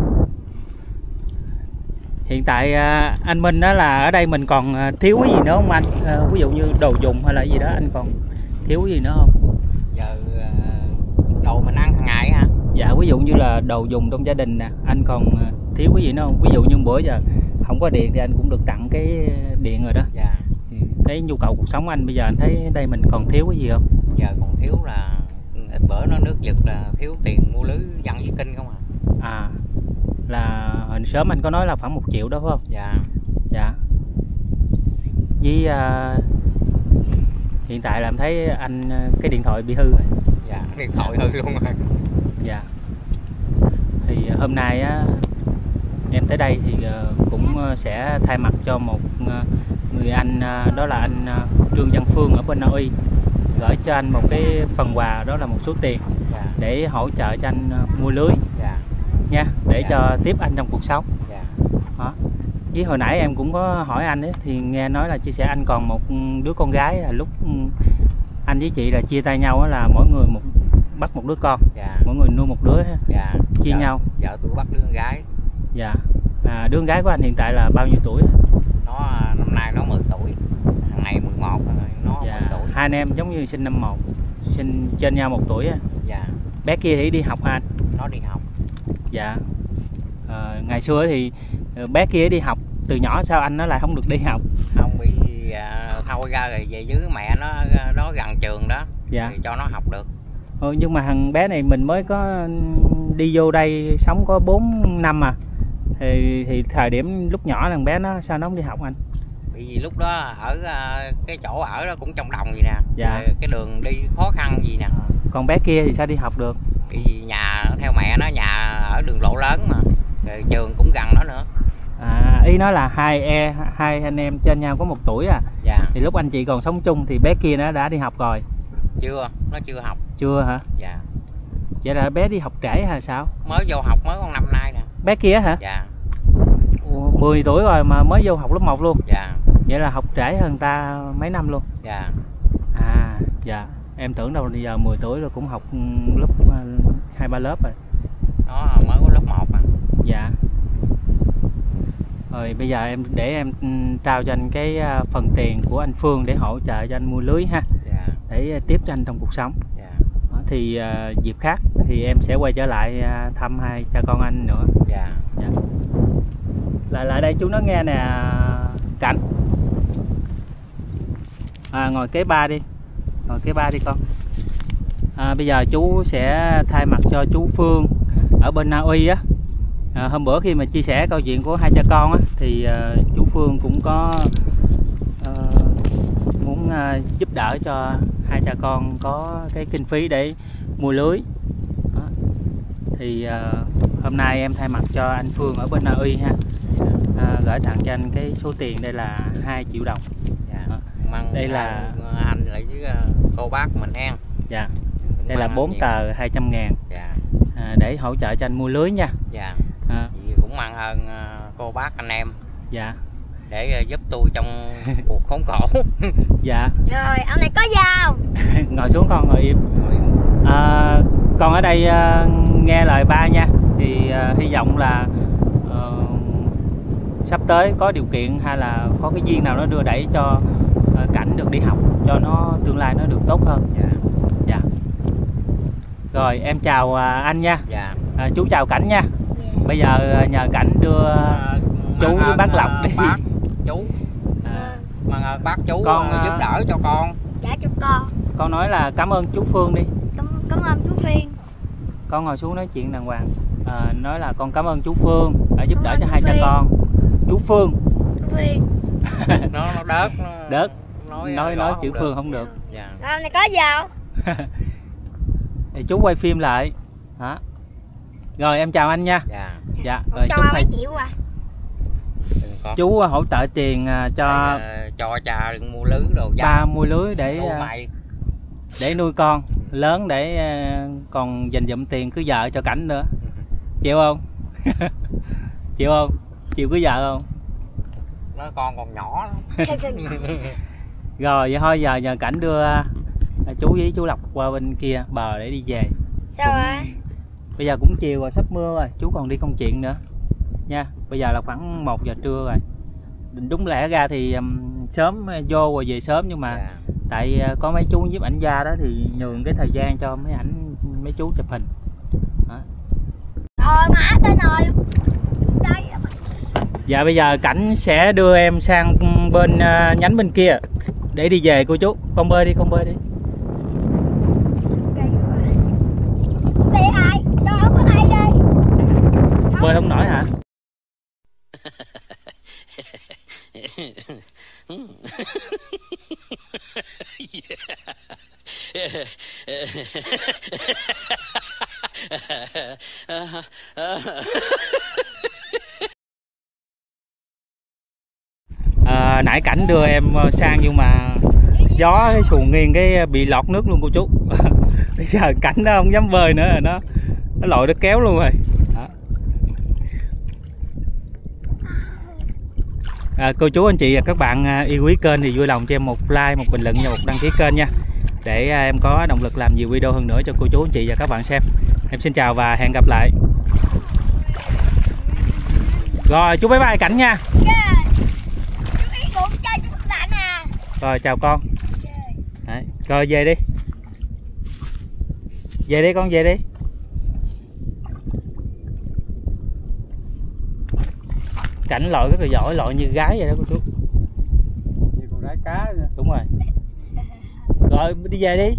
Hiện tại anh Minh đó là ở đây mình còn thiếu cái gì nữa không anh? Ví dụ như đồ dùng hay là gì đó anh còn thiếu cái gì nữa không? Giờ đồ mình ăn hàng ngày hả? Dạ, ví dụ như là đồ dùng trong gia đình nè, anh còn thiếu cái gì nữa không? Ví dụ như bữa giờ không có điện thì anh cũng được tặng cái điện rồi đó. Dạ. Cái nhu cầu cuộc sống anh bây giờ anh thấy đây mình còn thiếu cái gì không? Giờ còn thiếu là ít bữa nó nước giật là thiếu tiền mua lưới dặn với kinh không à. À, là hồi sớm anh có nói là khoảng 1 triệu đó phải không? Dạ. Dạ. Với hiện tại làm thấy anh cái điện thoại bị hư rồi. Dạ, điện thoại hư luôn rồi. Dạ. Thì hôm nay á, em tới đây thì cũng sẽ thay mặt cho một người anh, đó là anh Trương Văn Phương ở bên Na Uy, gửi cho anh một cái phần quà, đó là một số tiền. Dạ. Để hỗ trợ cho anh mua lưới. Dạ. Nha, để Dạ. cho tiếp anh trong cuộc sống. Dạ. Đó. Với hồi nãy em cũng có hỏi anh ấy, thì nghe nói là chia sẻ anh còn một đứa con gái, là lúc anh với chị là chia tay nhau là mỗi người bắt một đứa con. Dạ. Mỗi người nuôi một đứa. Dạ. Chia nhau. Vợ tôi bắt đứa con gái. Dạ. Đứa con gái của anh hiện tại là bao nhiêu tuổi? Nó năm nay nó 10 tuổi. Thằng này 11 rồi, nó Dạ. 10 tuổi. Hai anh em giống như sinh năm 1, sinh trên nhau 1 tuổi. Dạ. Bé kia thì đi học anh? Nó đi học. Dạ. Ngày xưa thì bé kia đi học, từ nhỏ sao anh nó lại không được đi học? Không, bị thôi ra rồi về với mẹ nó gần trường đó. Dạ. Thì cho nó học được. Nhưng mà thằng bé này mình mới có đi vô đây sống có 4 năm à, thì thời điểm lúc nhỏ thằng bé nó sao nó không đi học anh? Vì lúc đó ở cái chỗ ở đó cũng trong đồng gì nè. Dạ. Rồi cái đường đi khó khăn gì nè. Còn bé kia thì sao đi học được? Vì nhà theo mẹ nó, nhà ở đường lộ lớn mà, rồi trường cũng gần nó nữa. Ý nói là hai anh em trên nhau có 1 tuổi à? Dạ. Thì lúc anh chị còn sống chung thì bé kia nó đã đi học rồi? Chưa, nó chưa học. Chưa hả? Dạ. Vậy là bé đi học trễ hay sao? Mới vô học mới con năm nay nè. Bé kia hả? Dạ. 10 tuổi rồi mà mới vô học lớp 1 luôn? Dạ. Vậy là học trễ hơn ta mấy năm luôn? Dạ. Dạ. Em tưởng đâu bây giờ 10 tuổi rồi cũng học lớp 2-3 lớp rồi. Nó mới có lớp 1 à. Dạ. Rồi bây giờ để em trao cho anh cái phần tiền của anh Phương để hỗ trợ cho anh mua lưới ha. Dạ. Để tiếp cho anh trong cuộc sống. Dạ. Thì dịp khác thì em sẽ quay trở lại thăm hai cha con anh nữa. Dạ. Dạ. Lại đây chú nó nghe nè Cảnh. Ngồi kế ba đi. Ngồi kế ba đi con. Bây giờ chú sẽ thay mặt cho chú Phương ở bên Na Uy á. Hôm bữa khi mà chia sẻ câu chuyện của hai cha con á, thì chú Phương cũng có muốn giúp đỡ cho hai cha con có cái kinh phí để mua lưới. Đó. Thì hôm nay em thay mặt cho anh Phương ở bên Na Uy ha, gửi tặng cho anh cái số tiền đây là 2 triệu đồng. Dạ. Đây là anh lại với cô bác mình hen. Dạ. Đây là 4 tờ 200.000. Dạ. Để hỗ trợ cho anh mua lưới nha. Dạ. Cũng mang ơn cô bác anh em. Dạ. Để giúp tôi trong cuộc khốn khổ. Dạ. Rồi ông này có dao. Ngồi xuống con, ngồi im. Con ở đây nghe lời ba nha. Thì hy vọng là sắp tới có điều kiện hay là có cái duyên nào nó đưa đẩy cho Cảnh được đi học, cho nó tương lai nó được tốt hơn. Dạ. Dạ. Rồi em chào anh nha. Dạ. Chú chào Cảnh nha. Bây giờ nhờ Cảnh đưa chú với bác Lộc đi. Bác, chú. Mà bác chú con giúp đỡ cho con. Dạ cho con. Con nói là cảm ơn chú Phương đi. Cảm ơn chú Phiên. Con ngồi xuống nói chuyện đàng hoàng. Nói là con cảm ơn chú Phương đã giúp đỡ cho hai cha con. Chú Phương. Chú Phiên. Nó đớt. Đớt. Nói chữ Phương không được. Dạ. Ông này có dao. Thì chú quay phim lại. Hả? Rồi em chào anh nha. Dạ. Dạ. Rồi cho chú mấy triệu à. Chú hỗ trợ tiền cho cha đừng mua lưới đồ. Ba mua lưới để nuôi con lớn, để còn dành dụm tiền cưới vợ cho Cảnh nữa. Chịu không? Chịu không? Chịu cưới vợ không? Nó con còn nhỏ lắm. Rồi vậy thôi, giờ nhờ Cảnh đưa chú với chú Lộc qua bên kia bờ để đi về. Sao ạ? Bây giờ cũng chiều rồi, sắp mưa rồi, chú còn đi công chuyện nữa nha. Bây giờ là khoảng 1 giờ trưa rồi. Đúng lẽ ra thì sớm vô rồi về sớm, nhưng mà tại có mấy chú giúp ảnh ra đó thì nhường cái thời gian cho mấy chú chụp hình. Đó. Rồi mã tên rồi. Đây. Dạ bây giờ Cảnh sẽ đưa em sang bên nhánh bên kia để đi về cô chú. Con bơi đi, con bơi đi. Đi ai? Cho ông ở đây đi. Bơi không nổi hả? Nãy Cảnh đưa em sang nhưng mà gió cái xuồng nghiêng cái bị lọt nước luôn cô chú. Bây giờ Cảnh nó không dám bơi nữa rồi, nó lội nó kéo luôn rồi. Cô chú anh chị và các bạn yêu quý kênh thì vui lòng cho em một like, một bình luận và một đăng ký kênh nha, để em có động lực làm nhiều video hơn nữa cho cô chú anh chị và các bạn xem. Em xin chào và hẹn gặp lại. Rồi chú bye bye Cảnh nha. Rồi chào con. Đấy. Rồi về đi. Về đi con, về đi. Cảnh lội rất là giỏi, lội như gái vậy đó cô chú. Như con gái cá nha. Đúng rồi. Rồi đi về đi.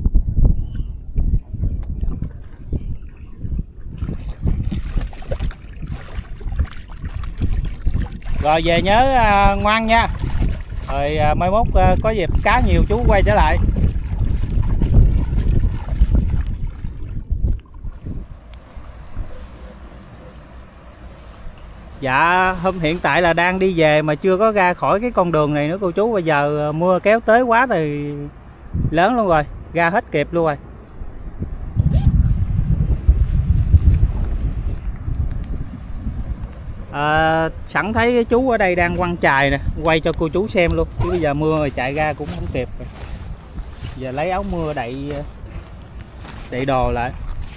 Rồi về nhớ ngoan nha. Rồi mai mốt có dịp cá nhiều chú quay trở lại. Dạ hiện tại là đang đi về mà chưa có ra khỏi cái con đường này nữa cô chú. Bây giờ mưa kéo tới quá thì lớn luôn rồi, ra hết kịp luôn rồi. Sẵn thấy chú ở đây đang quăng chài nè, quay cho cô chú xem luôn, chứ bây giờ mưa rồi chạy ra cũng không kịp rồi. Giờ lấy áo mưa đậy đồ lại.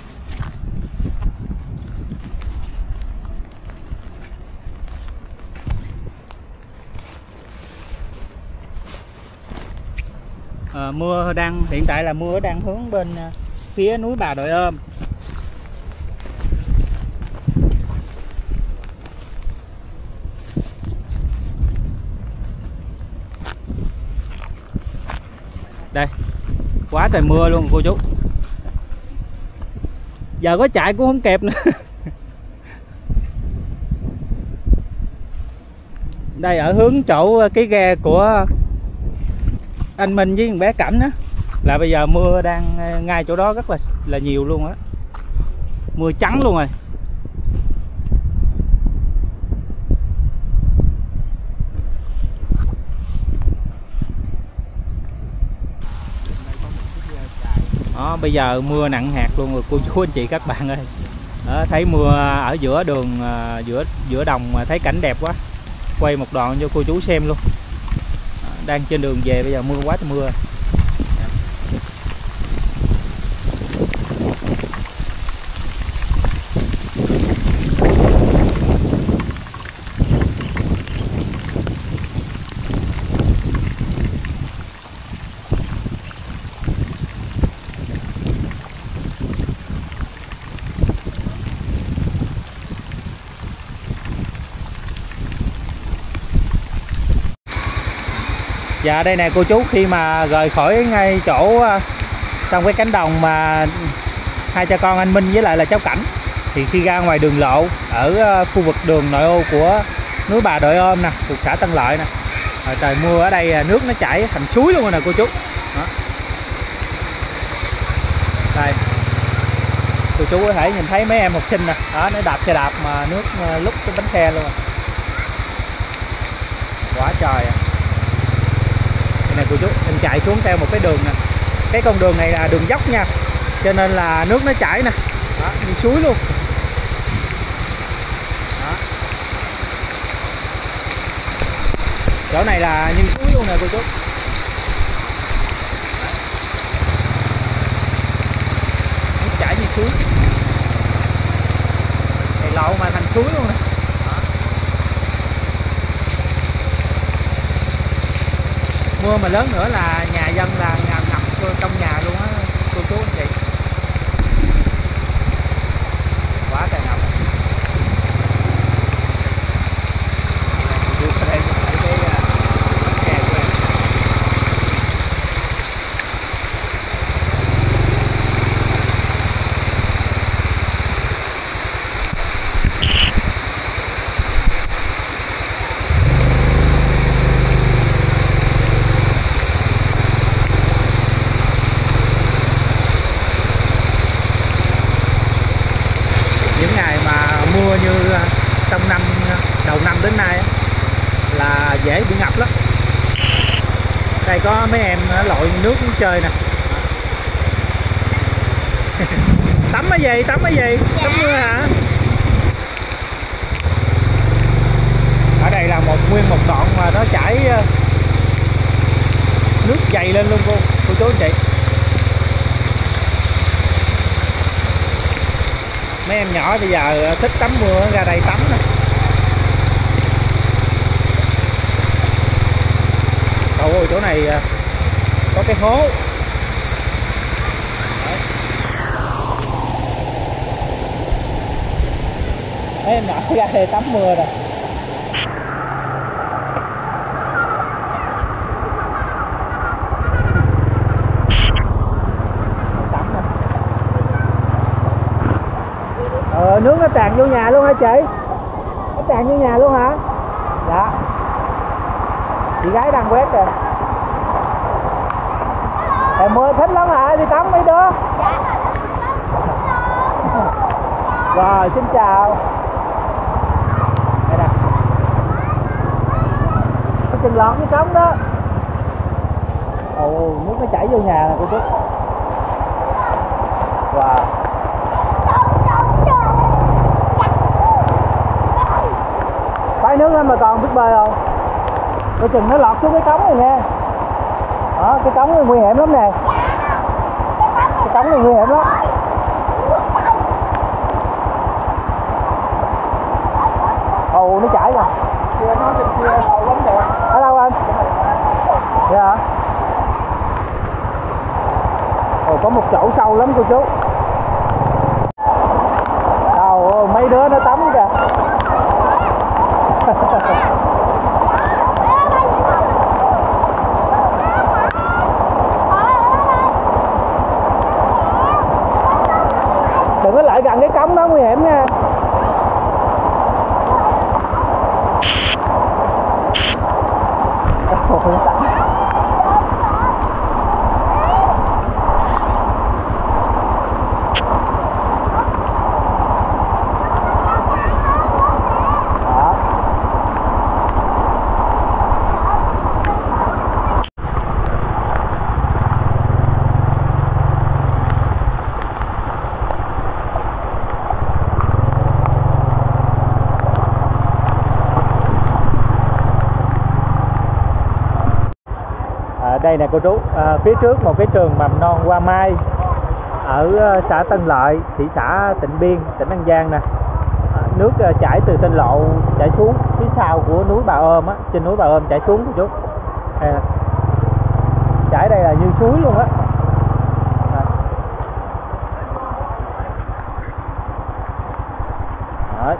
Mưa hiện tại là mưa đang hướng bên phía núi Bà Đội Ôm. Đây, quá trời mưa luôn cô chú. Giờ có chạy cũng không kịp nữa. Đây ở hướng chỗ cái ghe của anh Minh với thằng bé Cảnh á, là bây giờ mưa đang ngay chỗ đó rất là nhiều luôn á, mưa trắng luôn rồi. Đó, bây giờ mưa nặng hạt luôn rồi cô chú anh chị các bạn ơi. Đó, thấy mưa ở giữa đường, giữa đồng mà thấy cảnh đẹp quá, quay một đoạn cho cô chú xem luôn. Đó, đang trên đường về bây giờ mưa quá trời mưa. Dạ đây nè cô chú, khi mà rời khỏi ngay chỗ trong cái cánh đồng mà hai cha con anh Minh với lại là cháu Cảnh, thì khi ra ngoài đường lộ ở khu vực đường nội ô của núi Bà Đội Ôm nè, thuộc xã Tân Lợi nè, trời mưa ở đây nước nó chảy thành suối luôn rồi nè cô chú. Đó. Đây cô chú có thể nhìn thấy mấy em học sinh nè, đó nó đạp xe đạp mà nước lúc cái bánh xe luôn rồi. Quá trời à. Nè cô chú, em chạy xuống theo một cái đường nè, cái con đường này là đường dốc nha, cho nên là nước nó chảy nè, đó, như suối luôn. Đó. Chỗ này là như suối luôn nè cô chú. Nước chảy như suối, này lộ mà thành suối luôn nè. Mưa mà lớn nữa là nhà dân là ngập trong nhà luôn á cô chú anh chị, quá trời ngập. Những ngày mà mưa như trong năm đầu năm đến nay là dễ bị ngập lắm. Đây có mấy em lội nước chơi nè. Tắm cái gì? Tắm cái gì? Tắm mưa hả? Ở đây là nguyên một đoạn mà nó chảy nước dày lên luôn cô chú anh chị. Mấy em nhỏ bây giờ thích tắm mưa ra đây tắm nè. Ôi chỗ này có cái hố. Đấy. Mấy em nhỏ ra đây tắm mưa rồi. Nước nó tràn vô nhà luôn hả chị? Nó tràn vô nhà luôn hả? Dạ. Chị gái đang quét kìa. Trời mưa thích lắm hả? Đi tắm mấy đứa. Rồi xin chào. Đây nè. Cái chừng lọt cái cống đó. Ồ, nước nó chảy vô nhà nè cô chú. Wow. Bãi nước lên mà còn biết bơi không? Coi chừng nó lọt xuống cái cống này nha. Đó, cái cống này nguy hiểm lắm nè. Cái cống này nguy hiểm lắm. Ồ, nó chảy rồi. Ở đâu anh? Dạ hả? Ồ, có một chỗ sâu lắm cô chú. Ồ, mấy đứa nó tắm kìa. Đừng có lại gần cái cống đó, nguy hiểm nha. Đây nè cô chú, phía trước một cái trường mầm non Hoa Mai ở xã Tân Lợi, thị xã Tịnh Biên, tỉnh An Giang nè. Nước chảy từ Tinh Lộ chảy xuống phía sau của núi Bà Ôm á, trên núi Bà Ôm chảy xuống cô chú. Đây nè. Chảy đây là như suối luôn á. Đấy.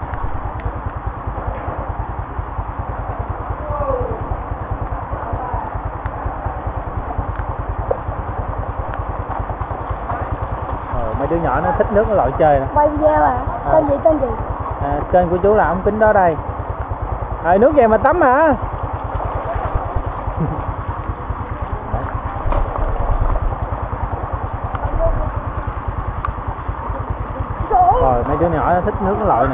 Mấy đứa nhỏ nó thích nước nó lội chơi nè. Quay video à? Tên gì? Kênh của chú là ống kính đó đây. Nước về mà tắm hả? Rồi mấy đứa nhỏ nó thích nước nó lội nè.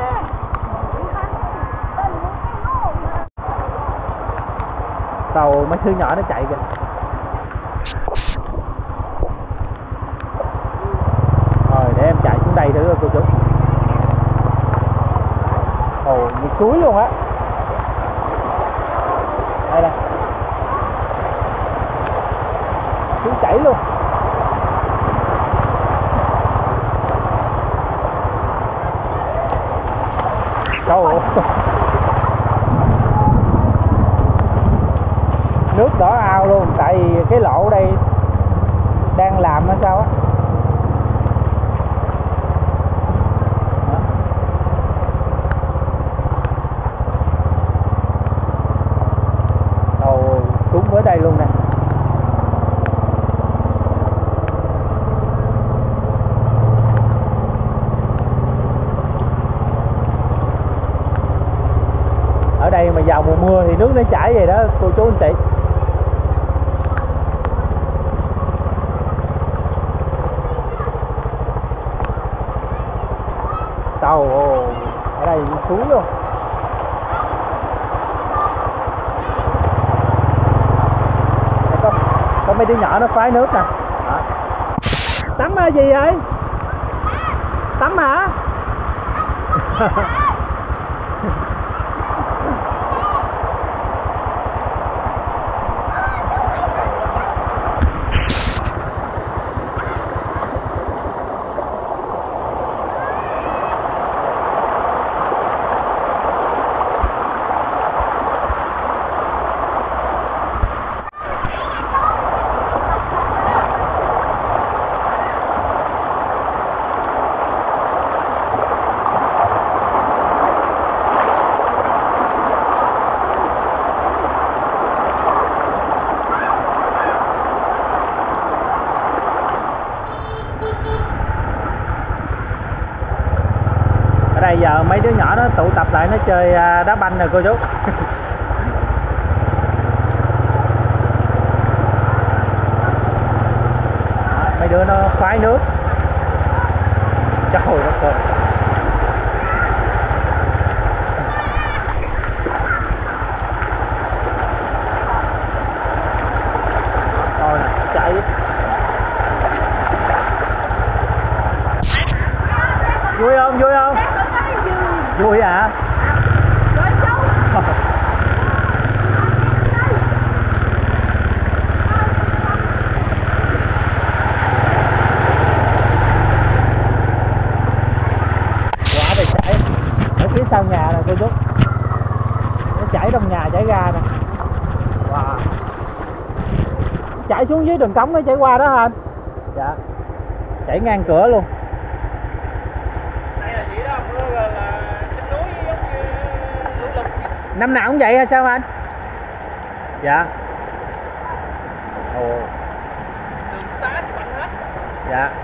Tàu mấy đứa nhỏ nó chạy kìa. Rồi để em chạy xuống đây thử cô chú. Ồ, như suối luôn á. Đây nè. Suối chảy luôn. Trời ơi. Nước đỏ ao luôn, tại vì cái lỗ đây đang làm ở sao á. Xuống với đây luôn nè. Ở đây mà vào mùa mưa thì nước nó chảy vậy đó cô chú anh chị. Tàu ở đây xuống luôn. Có mấy đứa nhỏ nó phái nước nè. Đó. Tắm gì vậy? Tắm hả? Bây giờ mấy đứa nhỏ nó tụ tập lại nó chơi đá banh nè cô chú. Mấy đứa nó khoái nước. Trời đất ơi. Rồi chạy. Vui không? Vui không? Vui hả? Quả thì chảy ở phía sau nhà nè cô chú. Nó chảy trong nhà chảy ra nè. Wow. Chảy xuống dưới đường cống nó chảy qua đó hả anh? Dạ. Chảy ngang cửa luôn. Năm nào cũng vậy hay sao anh? Dạ. Ồ. Đường xá thì bằng hết. Dạ.